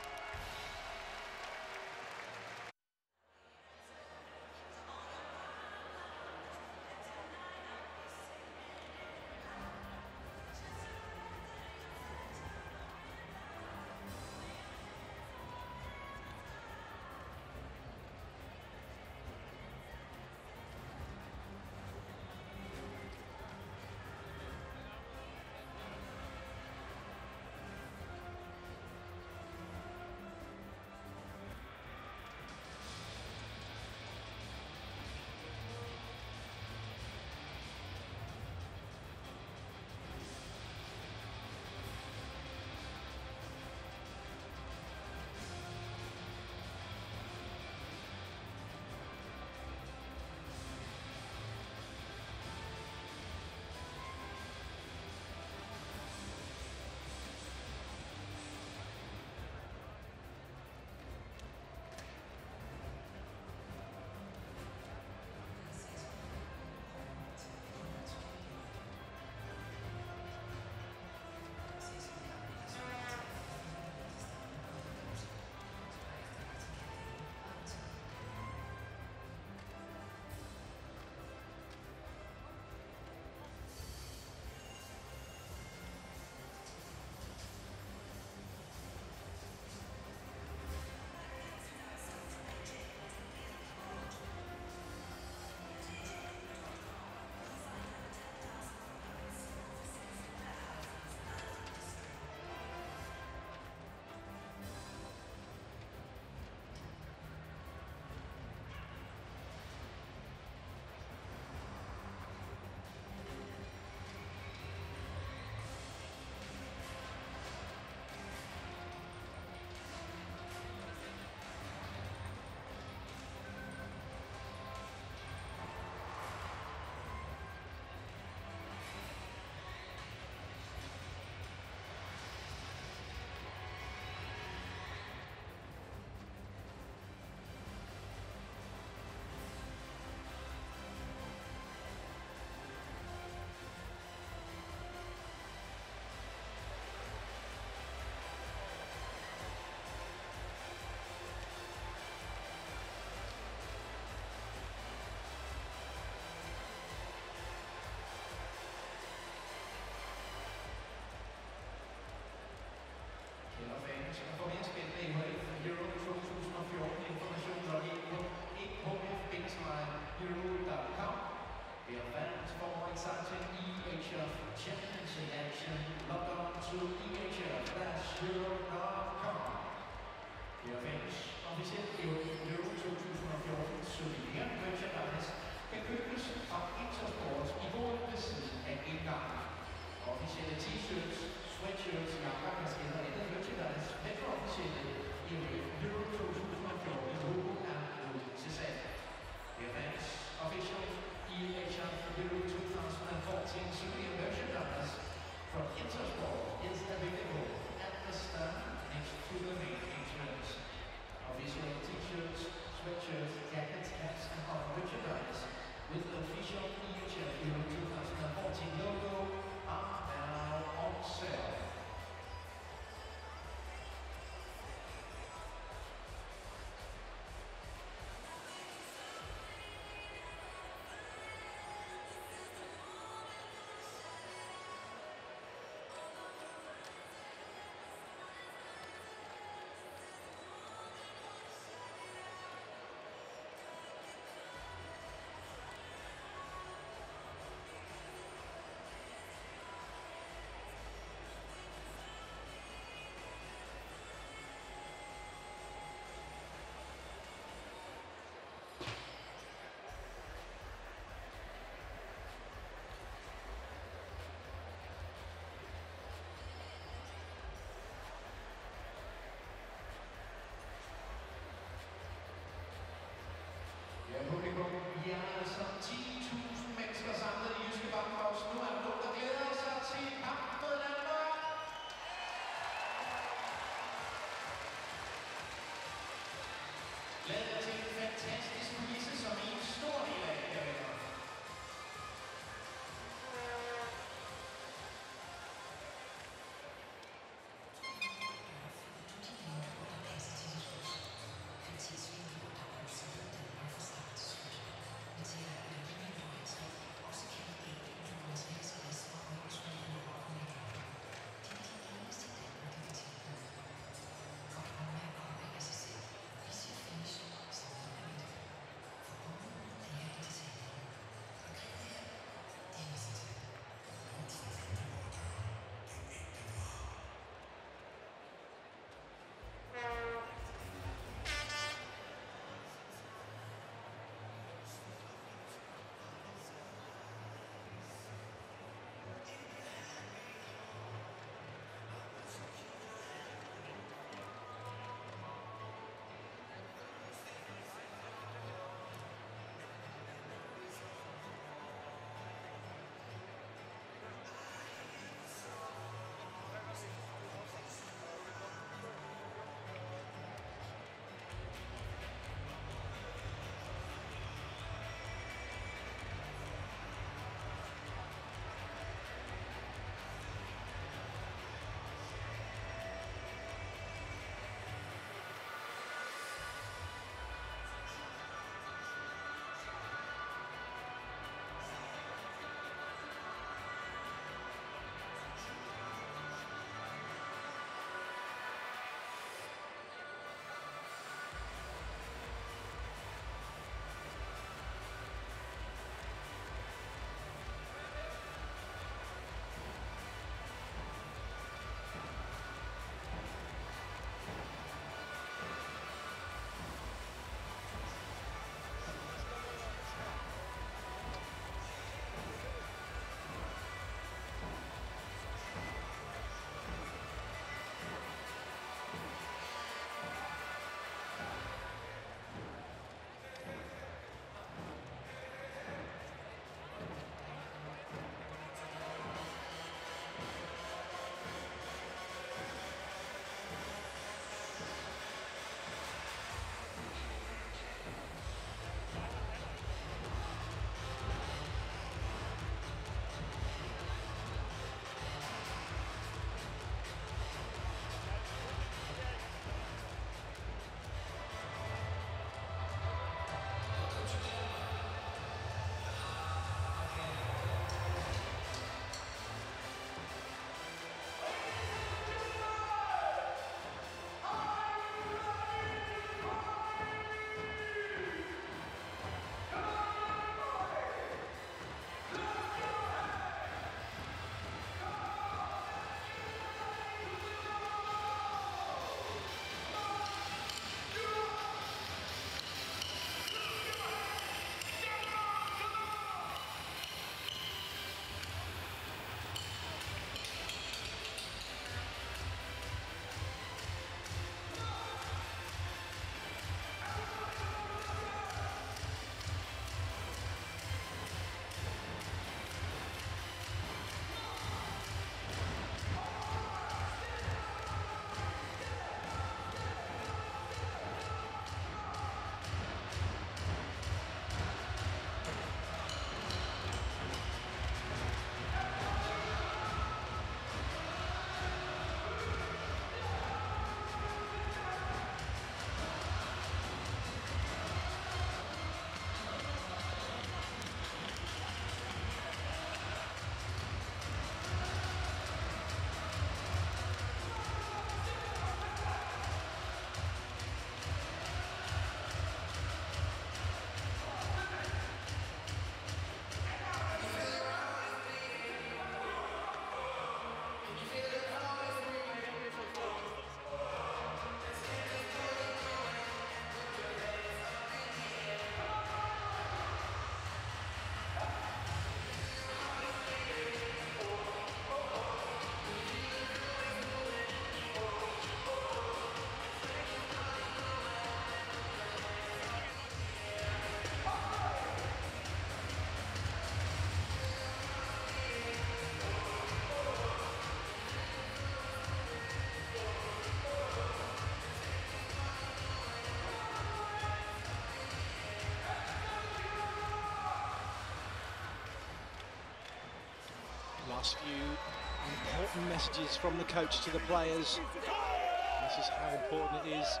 Last few important messages from the coach to the players. This is how important it is.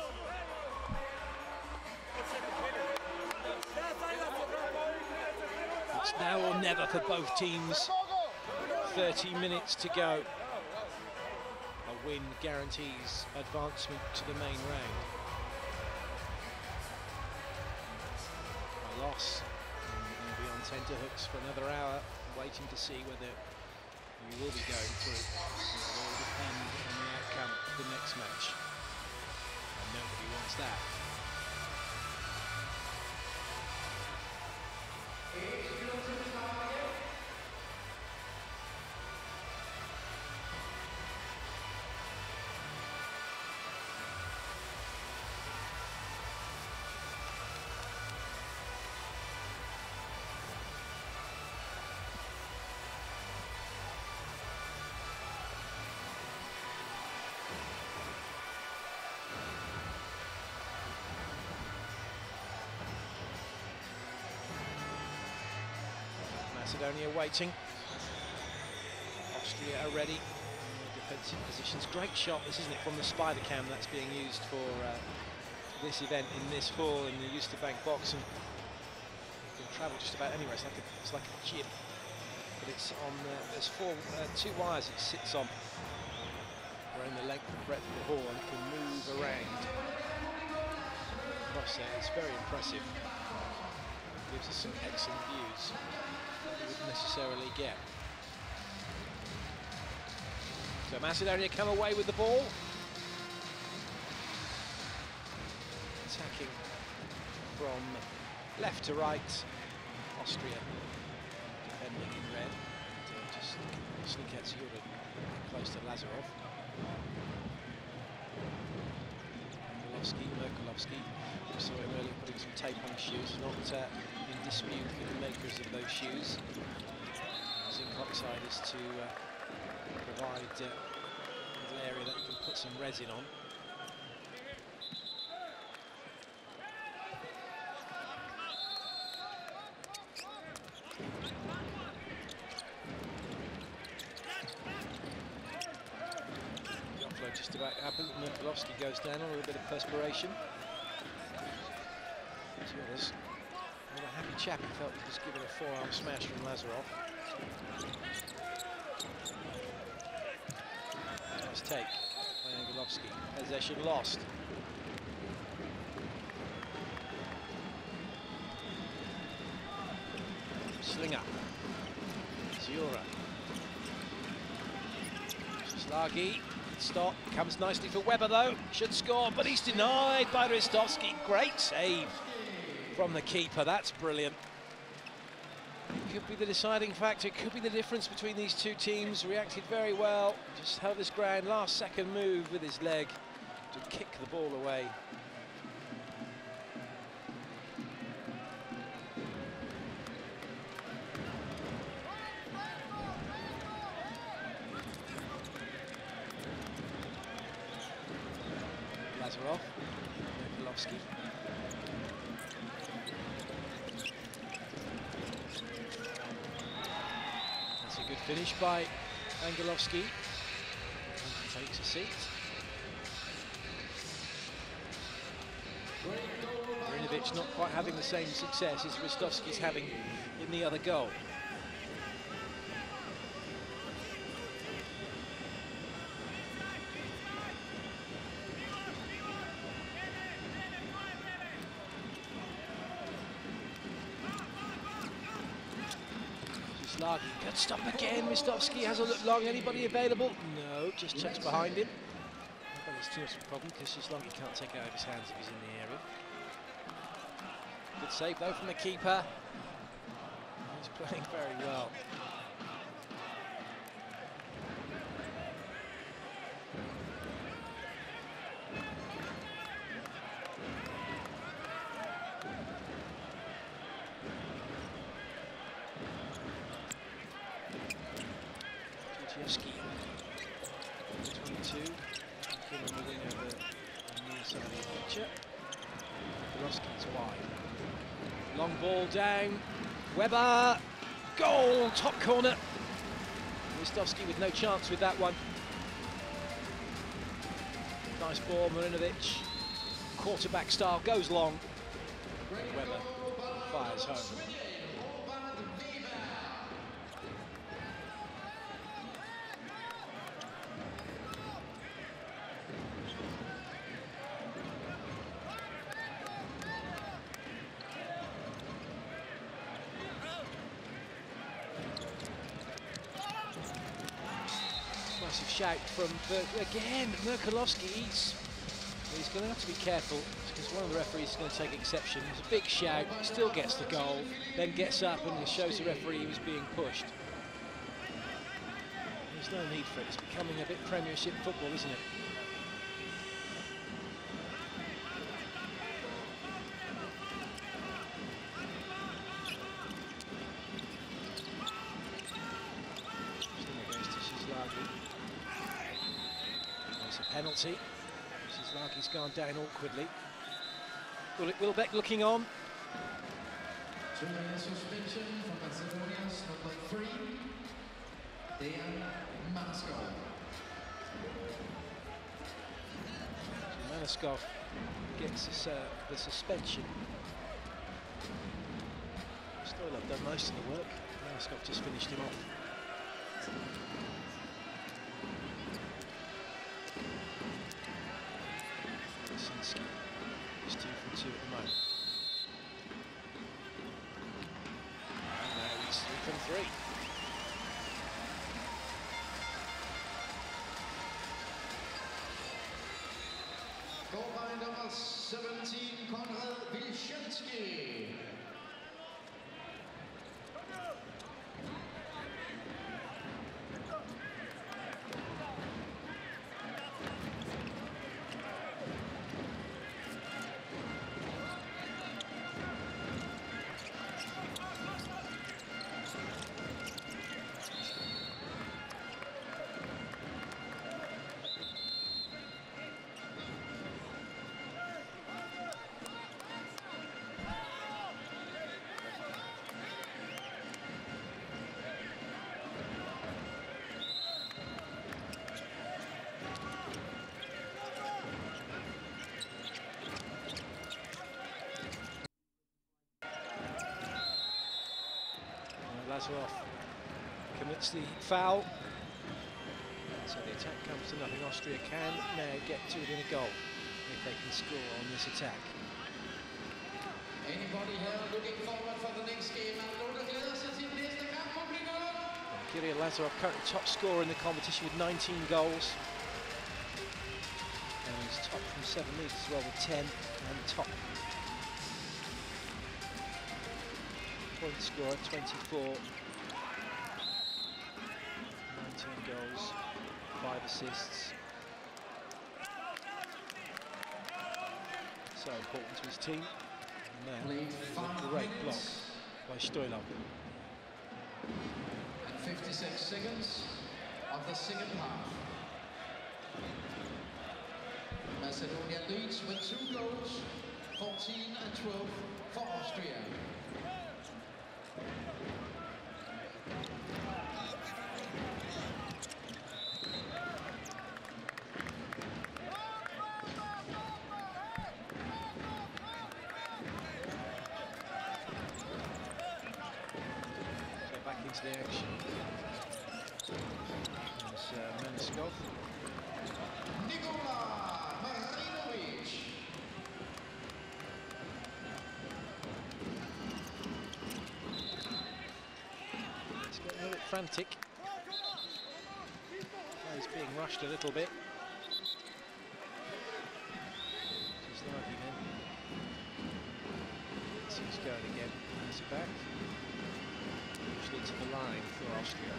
It's now or never for both teams. thirty minutes to go. A win guarantees advancement to the main round. A loss, and you'll be on tenterhooks for another hour, waiting to see whether you will be going through. It will all depend on the outcome of the next match, and nobody wants that. Macedonia waiting. Austria are ready. Defensive positions. Great shot, this isn't it, from the spider cam that's being used for uh, this event in this hall in the Uster Bank box, and you can travel just about anywhere. It's like a, it's like a gym, but it's on. Uh, there's four, uh, two wires it sits on, around the length and breadth of the hall, and it can move around across there. It's very impressive. Gives us some excellent views that we wouldn't necessarily get. So Macedonia come away with the ball. Attacking from left to right. Austria defending in red. And, uh, just sneak out Ziura close to Lazarov. Merkulovski, Merkulovski. We saw him earlier putting some tape on his shoes. Not uh, in dispute with the makers of those shoes. Zinc oxide is to uh, provide uh, a little area that you can put some resin on. The offload just about happened. Merkulovski goes down, a little bit of perspiration. Ziura's not a happy chap. He felt he was given a forearm smash from Lazarov. Nice take by Angelovski. Possession lost. Slinger. Ziura. Slagi. Stop. Comes nicely for Weber though. Should score, but he's denied by Ristovski. Great save from the keeper. That's brilliant. It could be the deciding factor. It could be the difference between these two teams. Reacted very well. Just held his ground. Last second move with his leg to kick the ball away. Lazarov. Merkulovski. Good finish by Angelovski. Takes a seat. Marinovic not quite having the same success as Ristovski's having in the other goal. Good stop again. Ristovski has a look long. Anybody available? No, just checks behind him. But it's too much of a problem because Shislongi can't take it out of his hands if he's in the area. Good save though from the keeper. He's playing very well. twenty-two, within over the near side of the picture. Mikulowski's wide. Long ball down. Weber, goal, top corner. Mistovsky with no chance with that one. Nice ball, Marinovic. Quarterback style, goes long. Weber fires home. Massive shout from Ver again. Merkulowski, he's he's going to have to be careful because one of the referees is going to take exception. There's a big shout, still gets the goal, then gets up and shows the referee he was being pushed. There's no need for it. It's becoming a bit Premiership football, isn't it? Penalty. Zizlagi's gone down awkwardly. Wilbeck looking on. Two-minute suspension for Macedonia's number three, Manaskov. Manaskov gets this, uh, the suspension. Stoylov done most of the work. Manaskov just finished him off. He's two from two at the moment. And now he's three from three. Goal by number seventeen, Konrad Wilczynski. Lazarov commits the foul, so the attack comes to nothing. Austria can now get to within a goal if they can score on this attack. Anybody here looking forward for the next game? Kirill Lazarov currently top scorer in the competition with nineteen goals, and he's top from seven leagues as well with ten, and top point scorer, twenty-four, nineteen goals, five assists. So important to his team. And now, a great block by Stoylov. And fifty-six seconds of the second half. Macedonia leads with two goals, fourteen and twelve for Austria. The action. There's uh, Manaskov. Nikola Marinovic. It's getting a little bit frantic. Oh, he's being rushed a little bit. Zizlagi then. He's going again. He's back. Usually to the line for Austria.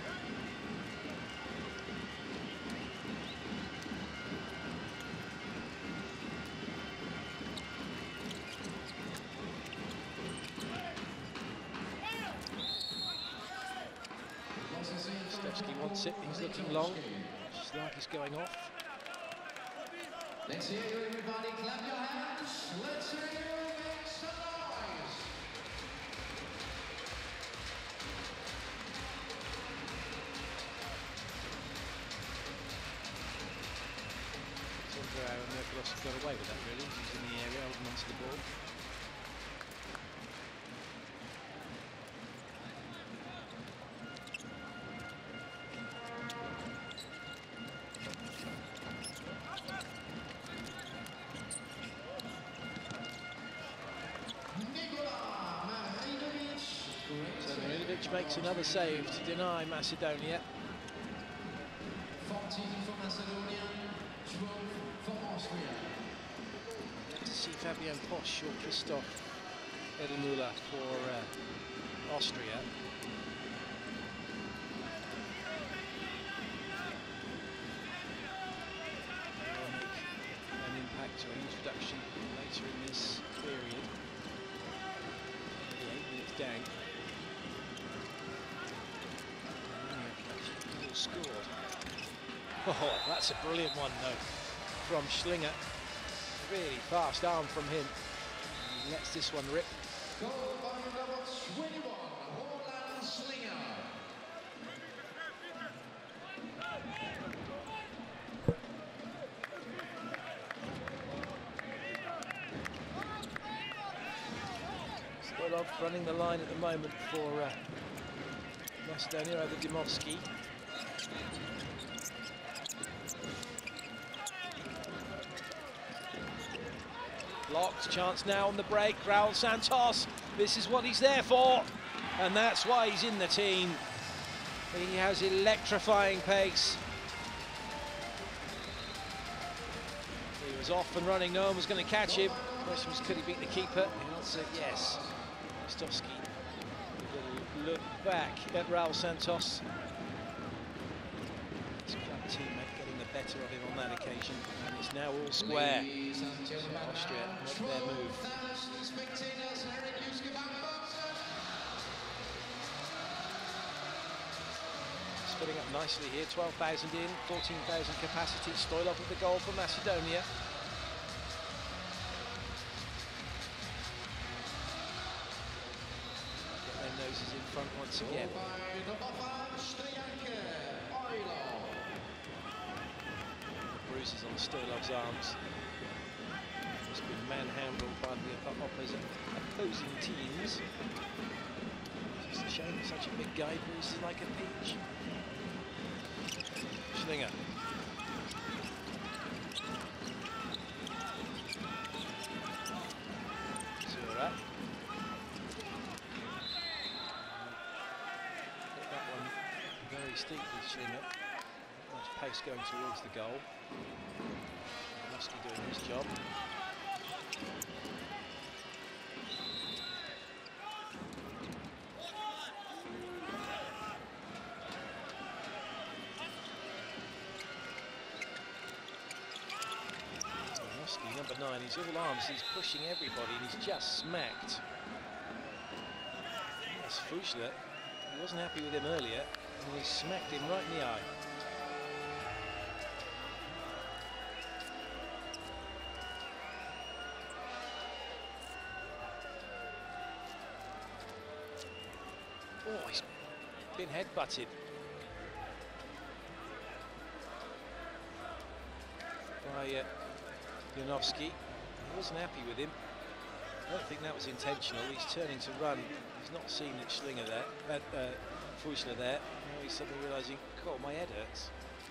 Stevsky wants it, he's looking long. It's like he's going off. Let's hear you, everybody. Clap your hands. Let's hear you make some noise. got away with that, really. He was in the area, holding onto the ball. Makes another save to deny Macedonia. fourteen for Macedonia, twelve for Austria. To see Fabian Posch or Christoph Edelmüller for uh, Austria. Will make an impact or an introduction later in this period. eight minutes down. Scored. Oh, that's a brilliant one, though, from Schlinger. Really fast arm from him. He lets this one rip. Goal by number twenty-one, Roland Schlinger. Stoilov running the line at the moment for uh, Macedonia over Dimovski. Blocked, chance now on the break. Raul Santos, this is what he's there for, and that's why he's in the team. He has electrifying pace. He was off and running, no one was going to catch him. The question was, could he beat the keeper? The answer, yes. Stowski with a look back at Raul Santos. His club teammate getting the better of him on that occasion, and it's now all square. Austria make their move. It's filling up nicely here, twelve thousand in, fourteen thousand capacity. Stoilov with the goal for Macedonia. Get their noses in front once again. Bruises on Stoilov's arms. He's been manhandled by the opposite opposing teams. It's just a shame he's such a big guy, bruises like a peach. Schlinger. Zura. Hit that one very steeply, Schlinger. Much pace going towards the goal. Musky doing his job. Musky, number nine, he's all arms, he's pushing everybody, and he's just smacked. That's Fuchsler. He wasn't happy with him earlier, and he smacked him right in the eye. Oh, he's been headbutted by uh, Janovski. He wasn't happy with him. I don't think that was intentional. He's turning to run. He's not seen that Schlinger there, uh, uh, Fuchsler there. Now he's suddenly realising, God, my head hurts.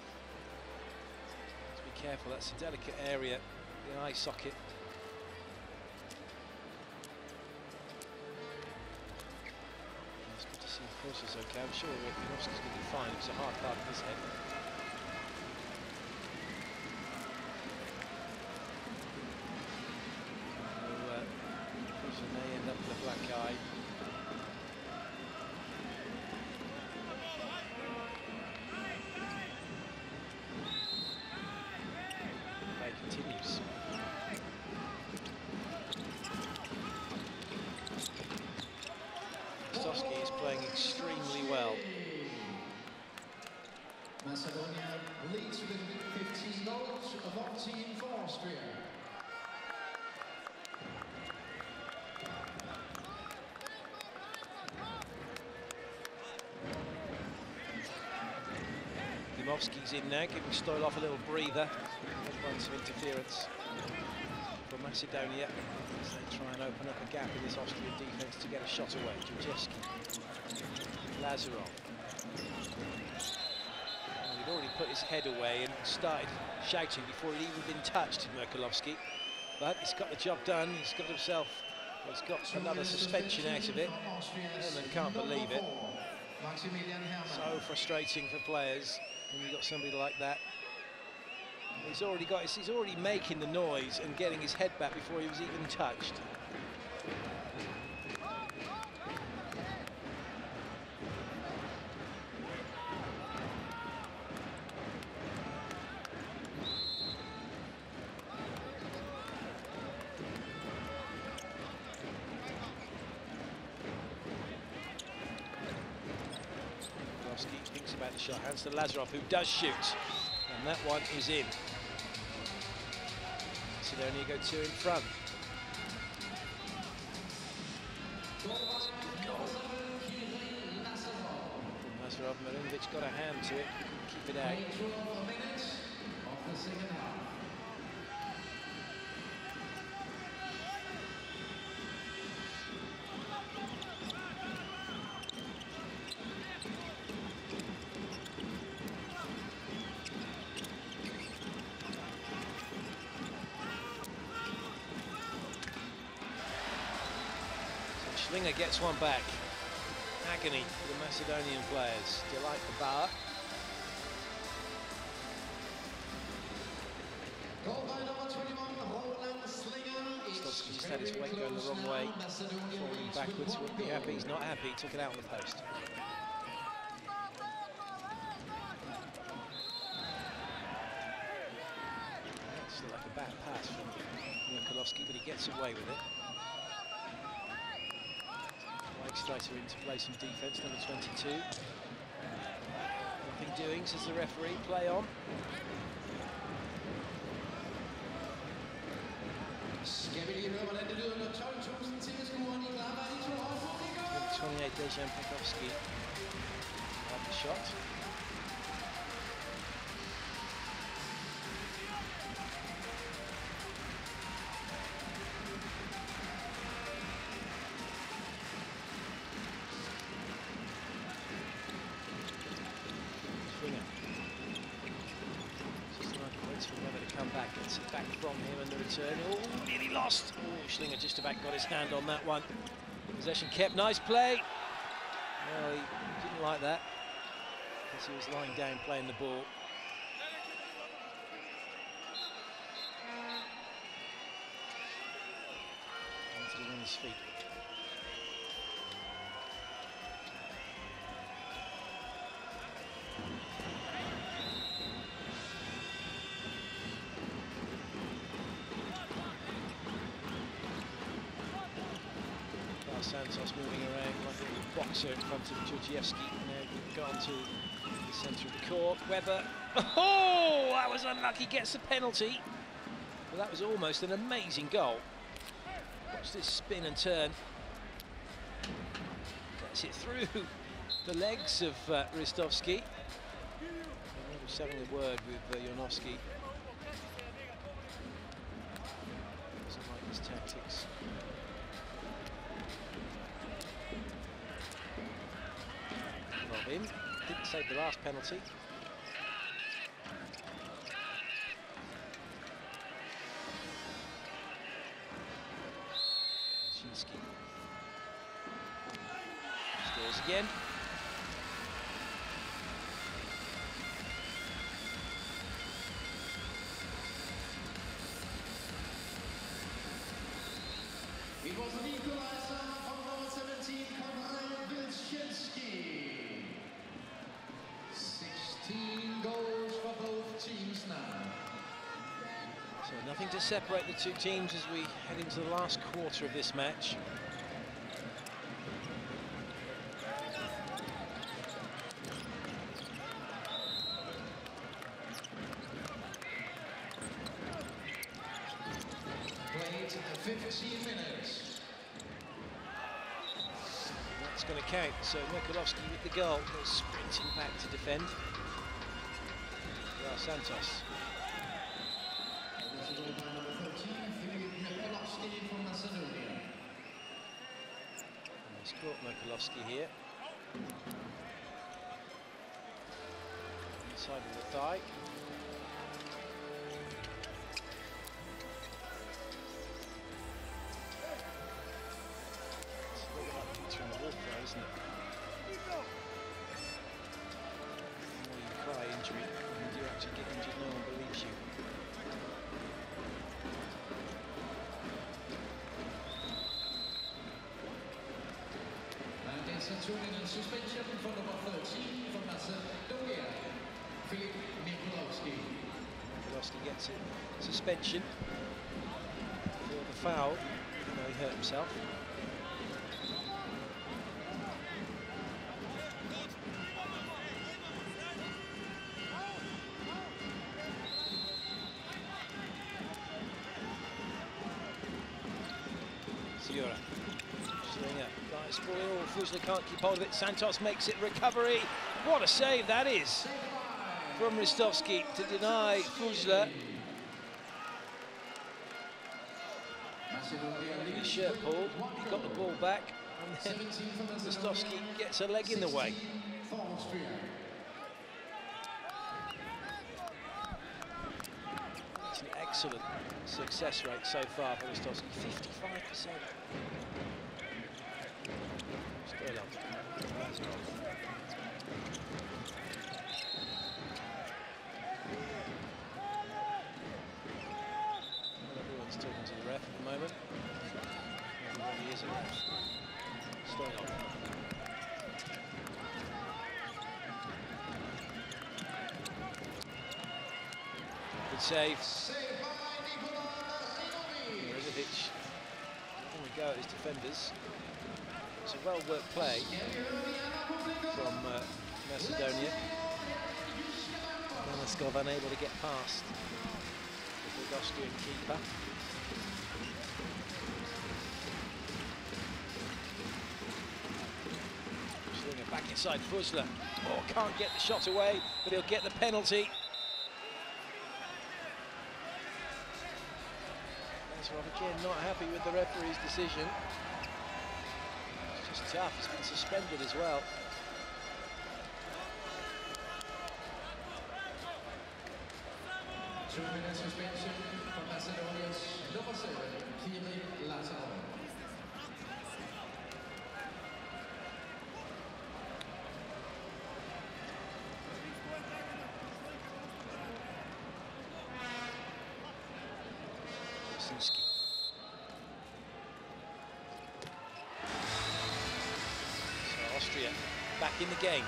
Let's be careful. That's a delicate area, the eye socket. Of course it's okay, I'm sure Janovski's going to be fine. It's a hard part of his head. So, uh, may end up with a black eye. Play continues. Stowski is playing extremely well. Macedonia leads with fifteen goals, fourteen for Austria. Dimovski's in now, giving Stoilov a little breather. There's some interference. Macedonia as they try and open up a gap in this Austrian defence to get a shot away. Georgievski, Lazarov. Well, he'd already put his head away and started shouting before he'd even been touched, Merkelovsky. But he's got the job done. He's got himself, well, he's got another suspension out of it. Herman can't believe it. So frustrating for players when you've got somebody like that. He's already got, he's already making the noise and getting his head back before he was even touched. Thinks about the shot, hands to Lazarov, who does shoot, and that one is in. Macedonia go two in front. Lazarov, Marinovic got a hand to it, couldn't keep it out. Schlinger gets one back. Agony for the Macedonian players. Delight the bar. Stovsky just had his weight going the wrong way. Falling backwards, wouldn't be happy. He's not happy. He took it out on the post. Still like a bad pass from Merkelovsky, but he gets away with it. Straighter in to play some defence, number twenty-two. Nothing doing, says the referee. Play on. twenty-eight, Dejan Pekovsky. Off the shot. Gets it back from him and the return. Oh, nearly lost. Oh, Schlinger just about got his hand on that one. Possession kept. Nice play. Well, he didn't like that because he was lying down playing the ball. Wanted him on his feet. Santos moving around like a little boxer in front of Georgievski. Now we've gone to the centre of the court. Weber. Oh, that was unlucky. Gets the penalty. Well, that was almost an amazing goal. Watch this spin and turn. Gets it through the legs of uh, Ristovski. He was having a word with uh, Jonovski. Doesn't like his tactics. Him. Didn't save the last penalty. Shinsky scores again. It was an equalizer from number seventeen, Konrad Wilczynski. sixteen goals for both teams now. So nothing to separate the two teams as we head into the last quarter of this match. Played fifteen minutes. That's going to count. So Merkelovsky with the goal, goes sprinting back to defend. Santos. He's caught Mikolovsky here. Inside of the thigh. It's a little like Peter in the walk though, isn't it? The more you cry injury, when you actually get injured, no one believes you. And suspension for number thirteen from Macedonia, Mikolovsky. Mikolovsky gets a suspension for the foul, even though he hurt himself. Siura. Slinger, nice ball. Fuzla can't keep hold of it. Santos makes it, recovery. What a save that is from Ristovski to deny Fuzla. His shirt pulled, he got the ball back, and then Ristovski gets a leg in the way. It's an excellent success rate so far for Ristovski, fifty-five percent. Everyone's talking to the ref at the moment. Everybody is a ref. Stoyanov. Good save. Mirovic. Having a go at his defenders. It's a well-worked play from uh, Macedonia. Manaskov unable to get past the good Austrian keeper. Slinger back inside Fuzla. Oh, can't get the shot away, but he'll get the penalty. Lazarov again not happy with the referee's decision. It's just tough, he's been suspended as well. Two minutes suspension for Macedonia's number seven, Lazarov. So Austria back in the game.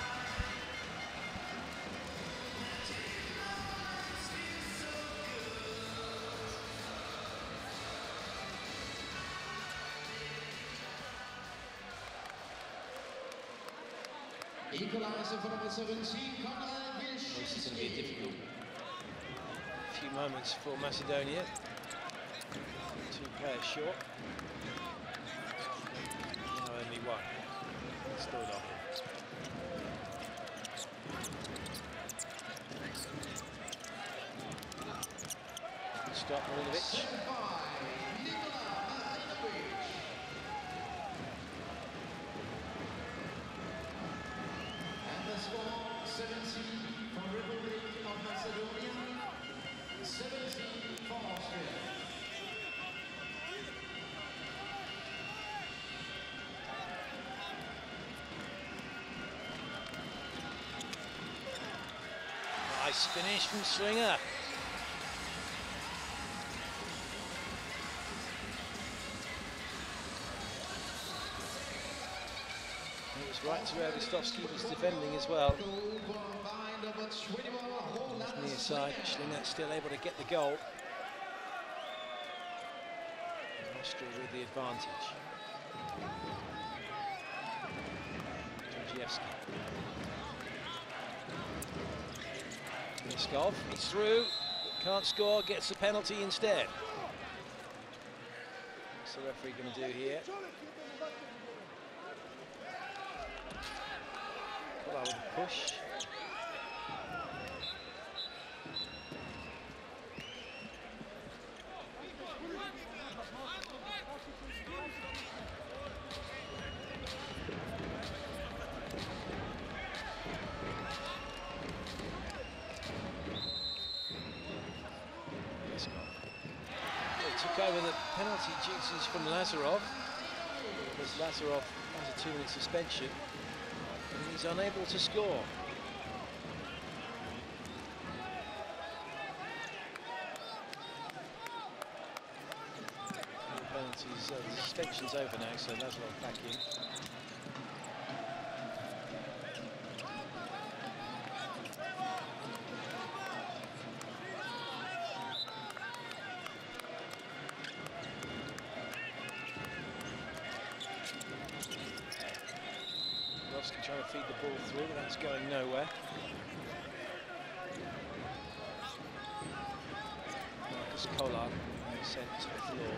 Equaliser for number seventeen, This is going to be a difficult few moments for Macedonia. Two players short. No, only one. Stoyanov. Stop Mirovic. seventeen for Republic of Macedonia, seventeen for Austria. Nice finish from Slinger. It was right to where Ristovski was defending as well. Near side, Slinger still able to get the goal. And Austria with the advantage. Georgievski. Miskov, he's through, can't score, gets the penalty instead. What's the referee going to do here? Well, with a push. over the penalty duties from Lazarov, because Lazarov has a two-minute suspension and he's unable to score. The penalties, uh, the suspension's over now, so Lazarov back in. Trying to feed the ball through, but that's going nowhere. Marcus Kolar sent to the floor.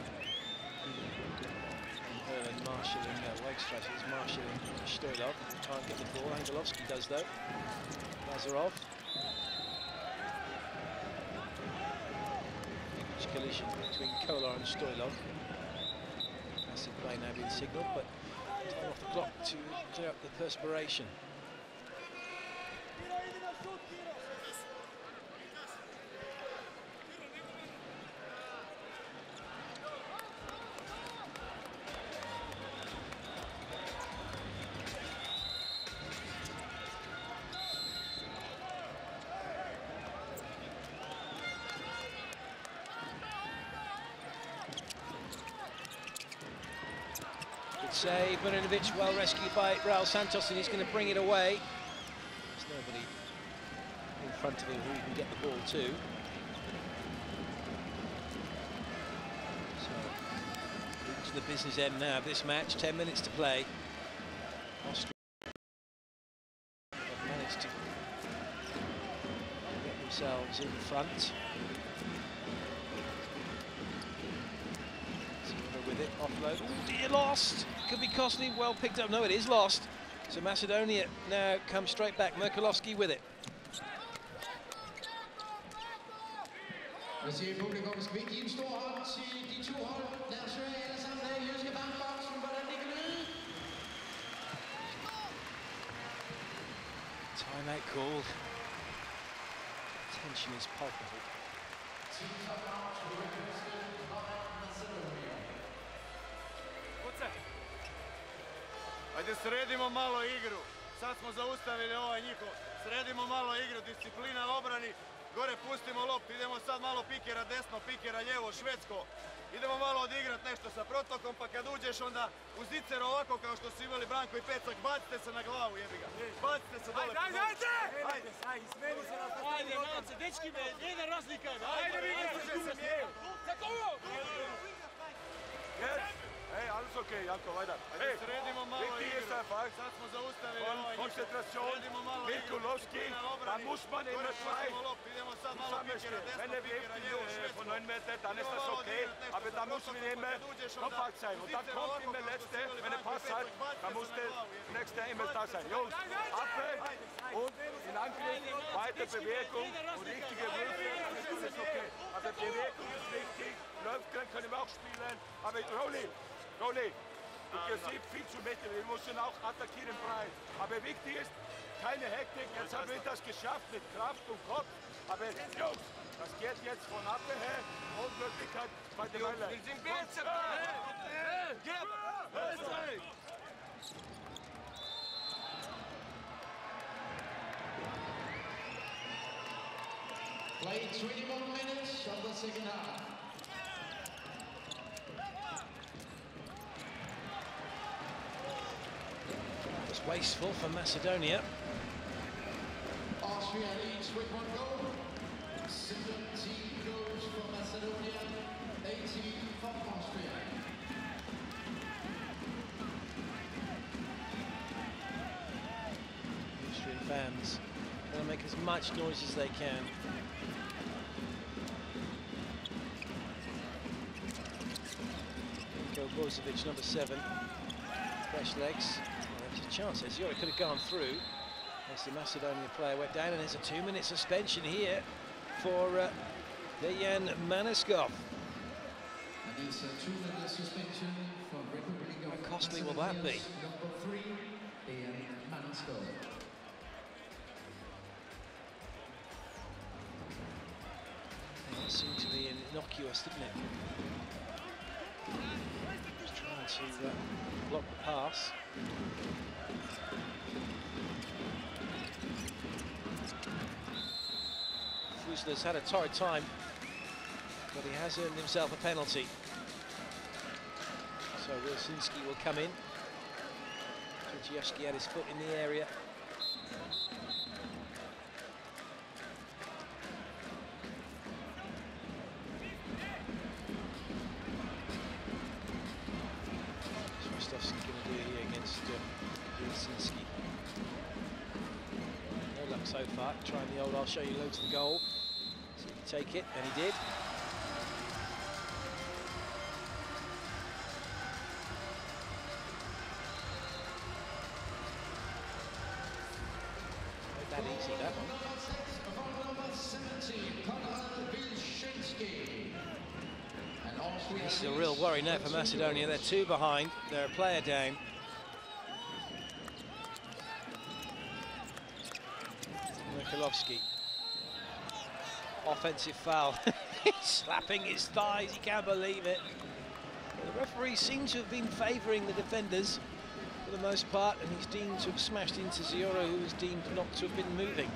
And marshalling, uh, Wakestrasse is marshalling Stoilov. Can't get the ball. Angelovski does though. Lazarov. Huge collision between Kolar and Stoilov. Massive play now being signalled, but time off the clock to clear up the perspiration. Save, Marinovic well rescued by Raul Santos, and he's going to bring it away. There's nobody in front of him who he can get the ball to. So, to the business end now of this match, ten minutes to play. Austria have managed to get themselves in front. With it, offload. Oh dear, lost! Could be costly, well picked up. No, it is lost. So Macedonia now comes straight back. Merkelovski with it. Timeout called. Tension is palpable. Ajde, sredimo malo igru. Sad smo zaustavili ovaj njihov. Sredimo malo igru, disciplina u obrani. Gore pustimo loptu, idemo sad malo pikera desno, pikera ljevo, švedsko. Idemo malo odigrat nešto sa protokom, pa kad uđeš onda u zicer ovako kao što su imali Branko i Pecak, bacite se na glavu, jebi ga. Bacite se dole. Ajde, ajde, ajde! Ajde, ajde, smeni se na to. Ajde, ajde, dečki me, jedna razlika je. Ajde, vidite se smije. Tako ovo! Yes! Hey, alles okay, Janko, weiter. Hey, wichtig ist einfach, und Konzentration, Milkulowski, da muss man in der Zeit zusammenstehen. Wenn er wirft von neun Metern, dann ist das okay, aber da müssen wir immer kompakt sein. Und dann kommt immer der Letzte, wenn er Pass hat, dann muss der Nächste immer da sein. Jungs, Abwehr und in Angriff, weiter Bewegung und richtige Würfe, dann ist alles okay. Aber Bewegung ist wichtig, Läuft können wir auch spielen, aber Rolli, Rolli, ihr seht viel zu mittel, wir müssen auch attackieren frei. Aber wichtig ist, keine Hektik, jetzt haben wir das geschafft mit Kraft und Kopf. Aber Jungs, das geht jetzt von Abwehr her, Unmöglichkeit bei der Weile. Wir sind besser! Played twenty-one minutes of the second half. It was wasteful for Macedonia. Austria leads with one goal. seventeen goals for Macedonia, eighteen for Austria. Austrian fans going to make as much noise as they can. Bozovic, number seven, fresh legs. Well, there's a chance. Ezio could have gone through. As the Macedonian player went down, and there's a two-minute suspension here for uh, Dejan Maniskov. And it's a two-minute suspension for Republic of How costly will that be? Number three, Dejan Maniskov. They seem to be in innocuous, didn't it? Just trying to uh, block the pass. Fusler's had a torrid time, but he has earned himself a penalty. So Wilczynski will come in. Georgievski had his foot in the area. What's going to do here against uh, Wilczynski? No luck so far. Trying the old I'll show you loads of the goal. See if he take it, and he did. Not that easy, that one. This is a real worry now for Macedonia. They're two behind. They're a player down. Mikulovski. Offensive foul. He's slapping his thighs. He can't believe it. The referee seems to have been favouring the defenders for the most part, and he's deemed to have smashed into Ziora, who was deemed not to have been moving.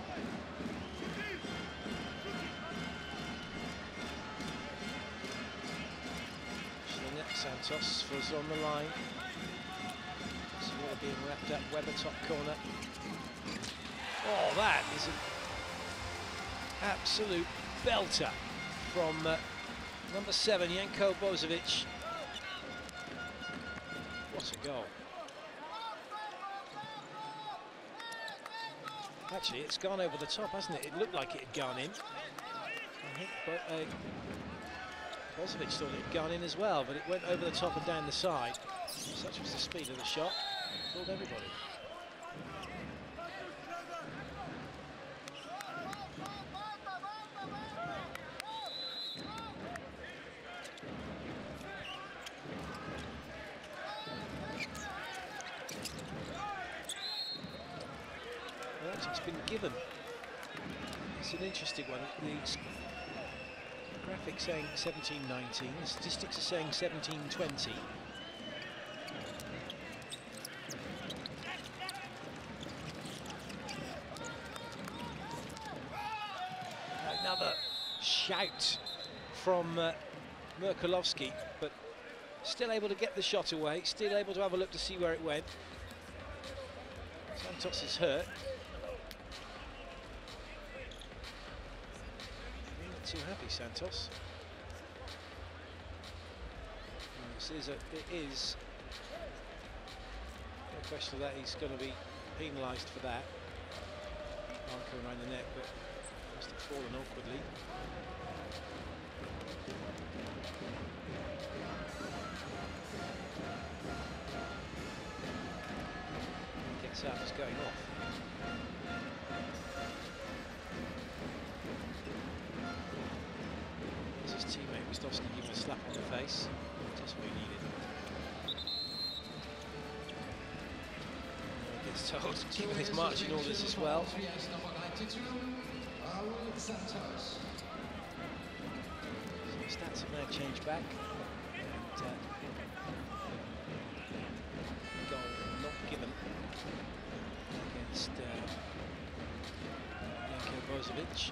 Santos was on the line. Ziora being wrapped up. Weber top corner. Oh, that is an absolute belter from uh, number seven, Janko Bozovic. What a goal. Actually, it's gone over the top, hasn't it? It looked like it had gone in. I think, but, uh, Bozovic thought it had gone in as well, but it went over the top and down the side. Such was the speed of the shot. Fooled everybody. Well, it's been given. It's an interesting one. The graphic saying seventeen nineteen, the statistics are saying seventeen twenty. Another shout from uh, Mikulovski, but still able to get the shot away, still able to have a look to see where it went. Santos is hurt. Too happy, Santos. And this is a, it is no question of that. He's going to be penalised for that. Arm coming around the neck, but must have fallen awkwardly. Gets up, it's going off. His teammate Wistowski gave him a slap on the face, just what he needed. He gets told to keep his marching orders as well. So the stats have now changed back. And, uh, goal not given against uh, Janko Bozovic.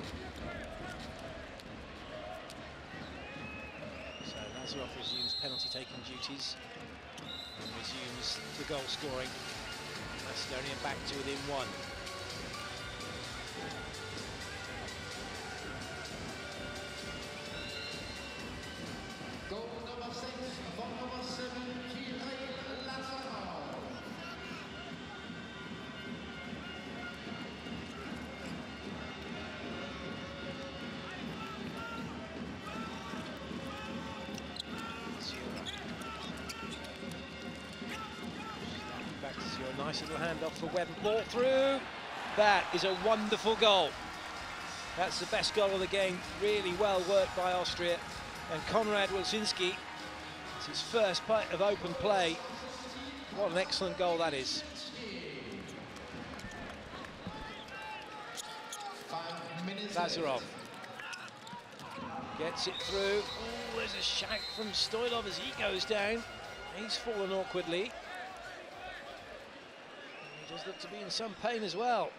Lazarov resumes penalty-taking duties and resumes the goal scoring. Macedonia back to within one. Goal number six from number seven, Lazarov. Back to Ziora, nice little handoff for Webb, ball through. That is a wonderful goal. That's the best goal of the game. Really well worked by Austria. And Konrad Wilczynski, it's his first bite of open play. What an excellent goal that is. Lazarov. Gets it through. Oh, there's a shout from Stoilov as he goes down. He's fallen awkwardly. He does look to be in some pain as well.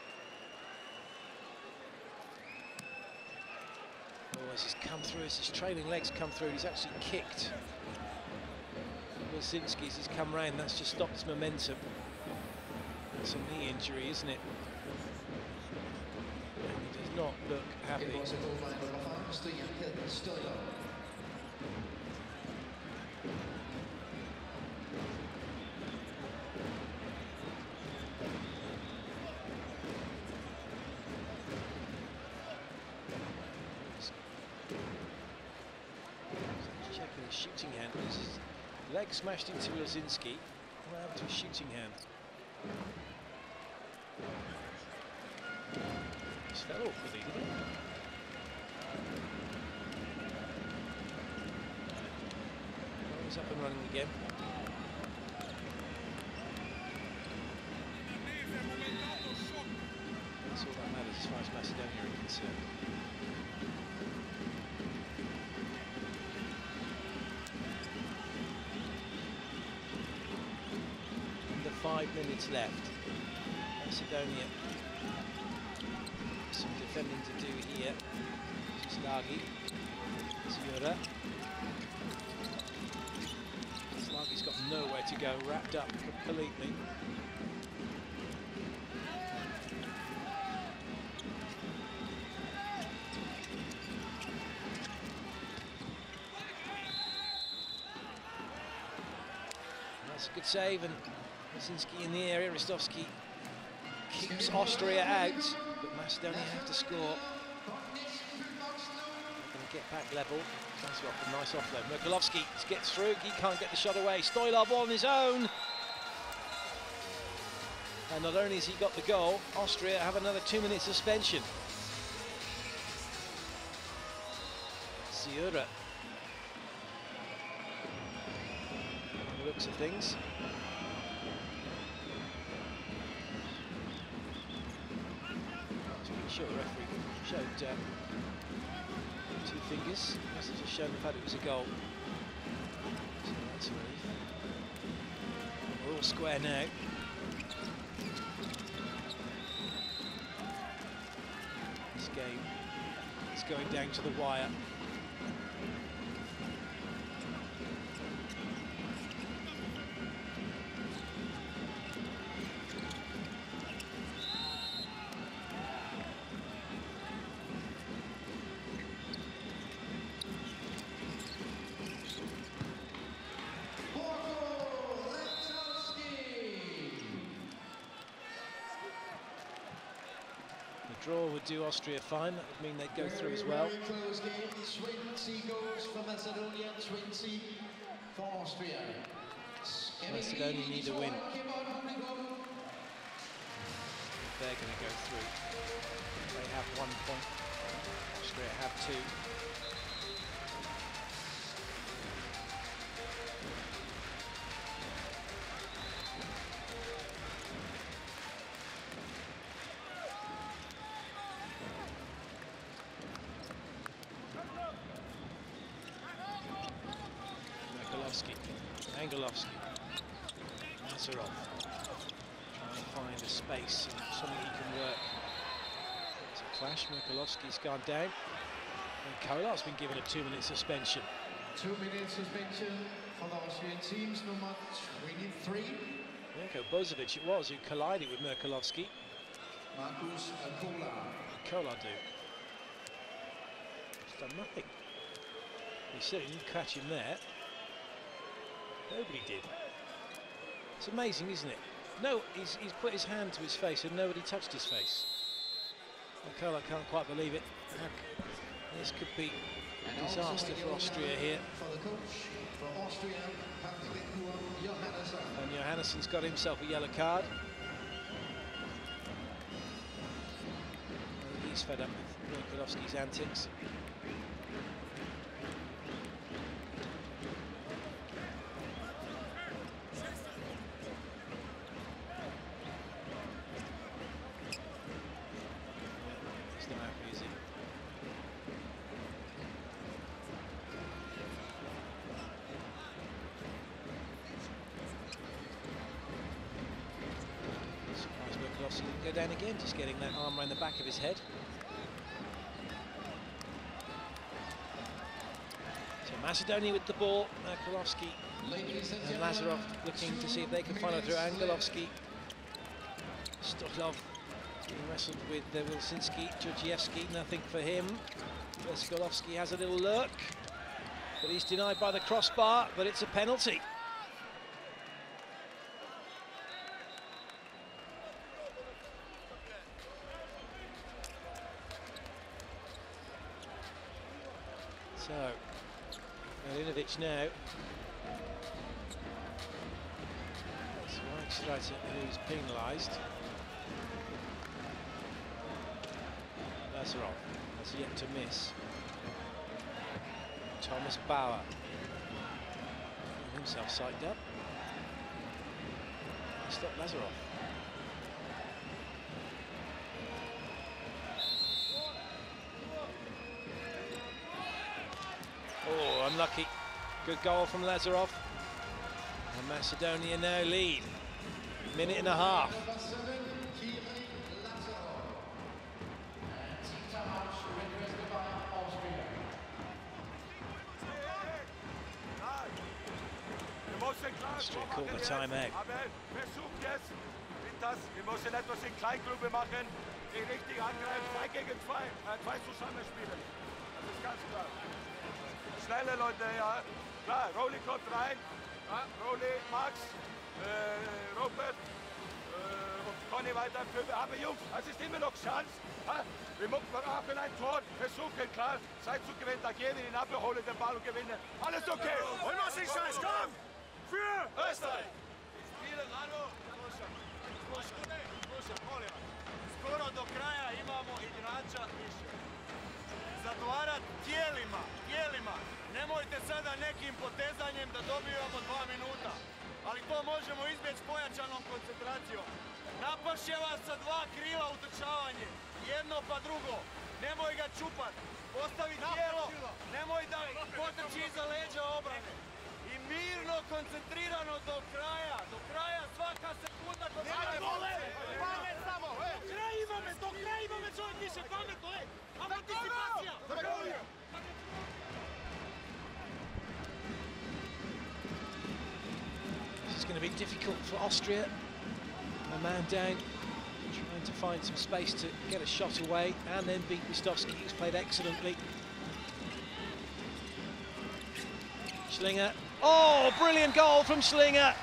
Oh, as he's come through, as his trailing legs come through, he's actually kicked Wilczynski as he's come round. That's just stopped his momentum. That's a knee injury, isn't it? And he does not look happy. It was a goal by number five, Stoilov. Checking his shooting hand. His leg smashed into Wilczynski. What happened to his shooting hand? Just fell awkwardly, didn't he? Oh, he's up and running again. That's all that matters as far as Macedonia are concerned. Five minutes left. Macedonia. Some defending to do here. Slagi. Ziura. Slagi's got nowhere to go, wrapped up completely. That's a good save, and Wilczynski in the area. Ristovski keeps Austria out, but Macedonia have to score. They're going to get back level. Transfer off a nice offload. Merkelovski gets through. He can't get the shot away. Stoilov on his own. And not only has he got the goal, Austria have another two-minute suspension. Ziura. On the looks of things. Sure, the referee showed uh, two fingers. Must have just shown the fact it was a goal. So that's a relief. We're all square now. This game is going down to the wire. Draw would do Austria fine. That would mean they'd go through as well. Very close game. twenty goals for Macedonia, twenty for Austria. Macedonia need a win. They're going to go through. They have one point. Austria have two. Angelovski, Nazarov, trying to find a space and something he can work. It's a clash. Merkelovski's gone down, and Kolar's been given a two-minute suspension. Two-minute suspension for the Austrian teams, number twenty-three. Mirko Bozovic it was who collided with Merkelovski. Markus Kolar. Kolar do. He's done nothing. He certainly didn't catch him there. Nobody did. It's amazing, isn't it? No, he's, he's put his hand to his face and nobody touched his face. Kolar can't quite believe it. This could be a disaster for Austria here. For the coach, for Austria, and Johannesson's got himself a yellow card. And he's fed up with Merkelovski's antics. course, he didn't go down again, just getting that arm around the back of his head. So Macedonia with the ball, Angelovski and Lazarov looking to see if they can follow through. Angelovski, Stoklov wrestled with uh, Wilczynski, Georgievski, nothing for him. Veskolovski has a little look, but he's denied by the crossbar, but it's a penalty. So, Milinovic now. That's Mike Stricer who's penalised. Lazarov has yet to miss. Thomas Bauer himself psyched up. Stop Lazarov. Oh, unlucky. Good goal from Lazarov. And Macedonia now lead. Minute and a half. Austria called the timeout. Versucht jetzt, das, wir müssen etwas in Kleingruppe machen, die richtig angreifen, zwei gegen zwei, äh, zwei zusammenspielen. Das ist ganz klar. Schnelle Leute, ja. Klar, Roli kommt rein, ja, Roli, Max, äh, Robert äh, und Conny weiter für. Aber Jungs, es ist immer noch Chance. Ja? Wir brauchen ein Tor, versuchen, klar, Zeit zu gewinnen, da gehen wir ihn ab, wir holen den Ball und gewinnen. Alles okay. Und was ist Scheiß, komm! Für Österreich! Skoro do kraja imamo igrača više. Zatvarat tijelima, tijelima. Nemojte sada nekim potezanjem da dobivamo dva minuta. Ali to možemo izbjeći pojačanom koncentracijom. Napašće vas sa dva krila utrčavanje. Jedno pa drugo. Nemoj ga čupat. Postavi tijelo. Nemoj da potrči iza leđa obrane. I mirno, koncentrirano do kraja. Do kraja svaka sekunda. Pamet samo! Do kraja imame, do kraja imame čovjek više pametno, ej! Anticipacija! This is going to be difficult for Austria. A man down, trying to find some space to get a shot away and then beat Ristovski, who's played excellently. Schlinger. Oh, brilliant goal from Schlinger.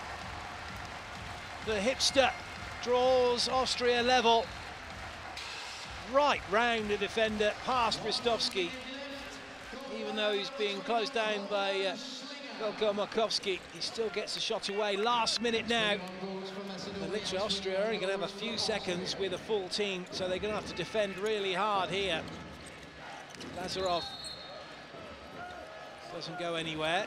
The hipster draws Austria level. Right round the defender, past Ristovski. Even though he's being closed down by uh, Velko Markovski, he still gets the shot away. Last minute now. And literally Austria are only going to have a few seconds with a full team, so they're going to have to defend really hard here. Lazarov doesn't go anywhere.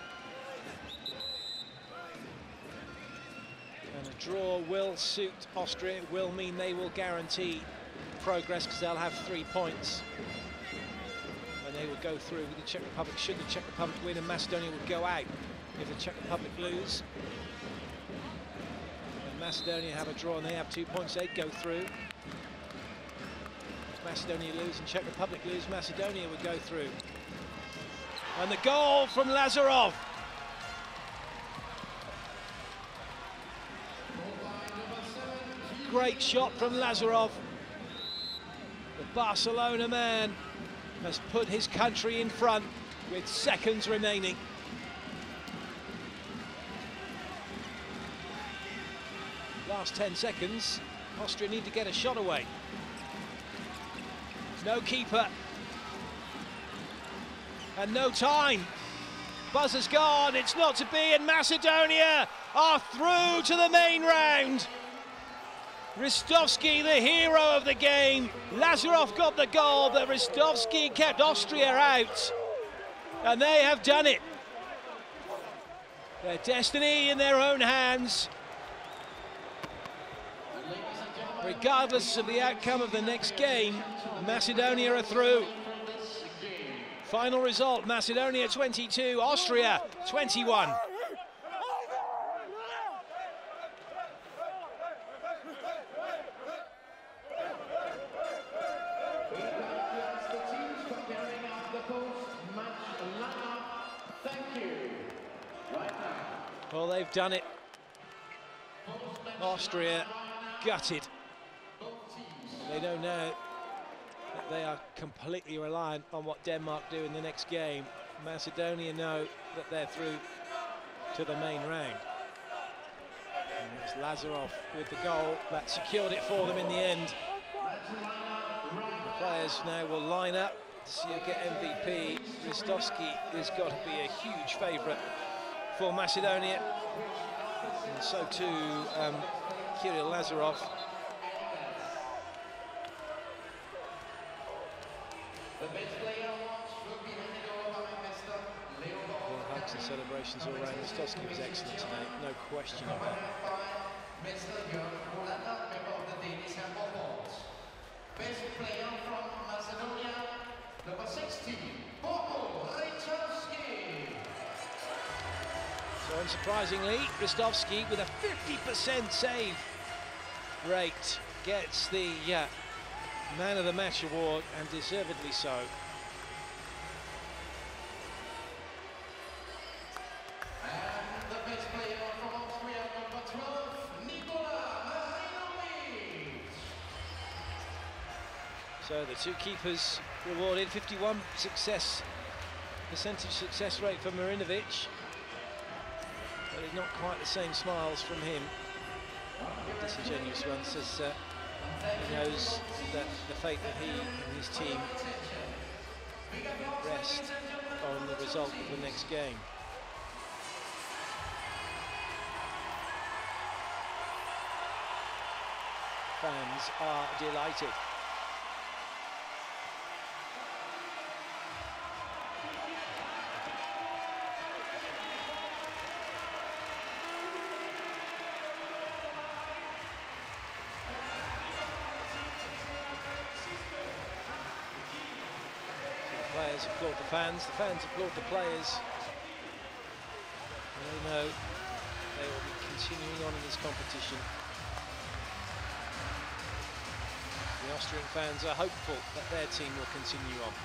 And a draw will suit Austria. It will mean they will guarantee progress because they'll have three points. And they will go through with the Czech Republic. Should the Czech Republic win, and Macedonia would go out if the Czech Republic lose. And Macedonia have a draw and they have two points, they'd go through. If Macedonia lose and Czech Republic lose, Macedonia would go through. And the goal from Lazarov. Great shot from Lazarov. The Barcelona man has put his country in front with seconds remaining. Last ten seconds, Austria need to get a shot away. No keeper. And no time. Buzzer's gone, it's not to be, and Macedonia are through to the main round. Ristovski, the hero of the game. Lazarov got the goal, but Ristovski kept Austria out. And they have done it. Their destiny in their own hands. Regardless of the outcome of the next game, Macedonia are through. Final result, Macedonia twenty-two, Austria twenty-one. Well, they've done it. Austria gutted. They know now that they are completely reliant on what Denmark do in the next game. Macedonia know that they're through to the main round. And it was Lazarov with the goal that secured it for them in the end. The players now will line up to see who get M V P. Ristovski has got to be a huge favourite for Macedonia. And so too um, Kirill Lazarov. Hugs and celebrations all around. Ristovski was excellent tonight, no question of that. Best player from Macedonia, number sixteen, So unsurprisingly, Ristovski with a fifty percent save rate gets the uh, Man of the Match award, and deservedly so. And the best player from Austria, number twelve, So the two keepers rewarded. Fifty-one success percentage success rate for Marinovic, but it's not quite the same smiles from him. A disingenuous one, says uh, he knows that the fate that he and his team rest on the result of the next game. Fans are delighted. Players applaud the fans, the fans applaud the players. And they know they will be continuing on in this competition. The Austrian fans are hopeful that their team will continue on.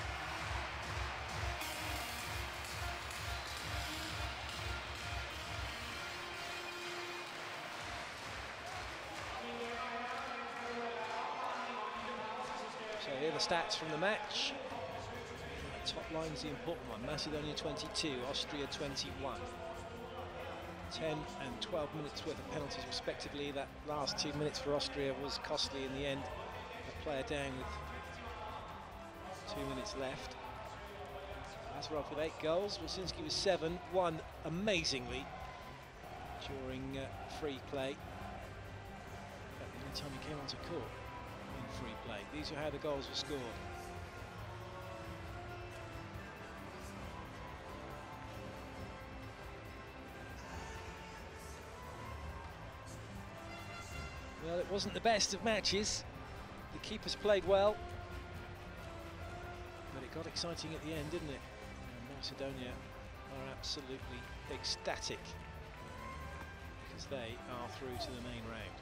So here are the stats from the match. Top line's the important one. Macedonia twenty-two, Austria twenty-one. ten and twelve minutes worth of penalties respectively. That last two minutes for Austria was costly in the end. A player down with two minutes left. Lazarov with eight goals. Wilczynski with seven. One amazingly during uh, free play. But the only time he came onto court in free play. These are how the goals were scored. Well, it wasn't the best of matches. The keepers played well, but it got exciting at the end, didn't it? And Macedonia are absolutely ecstatic because they are through to the main round.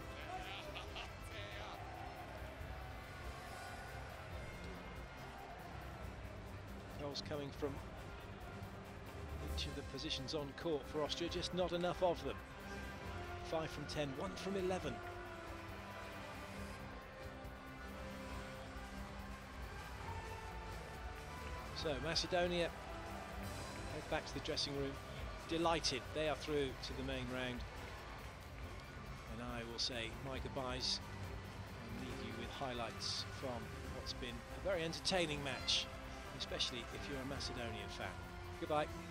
Goals coming from each of the positions on court for Austria, just not enough of them. Five from ten, one from eleven. So Macedonia head back to the dressing room, delighted they are through to the main round. And I will say my goodbyes and leave you with highlights from what's been a very entertaining match, especially if you're a Macedonian fan. Goodbye.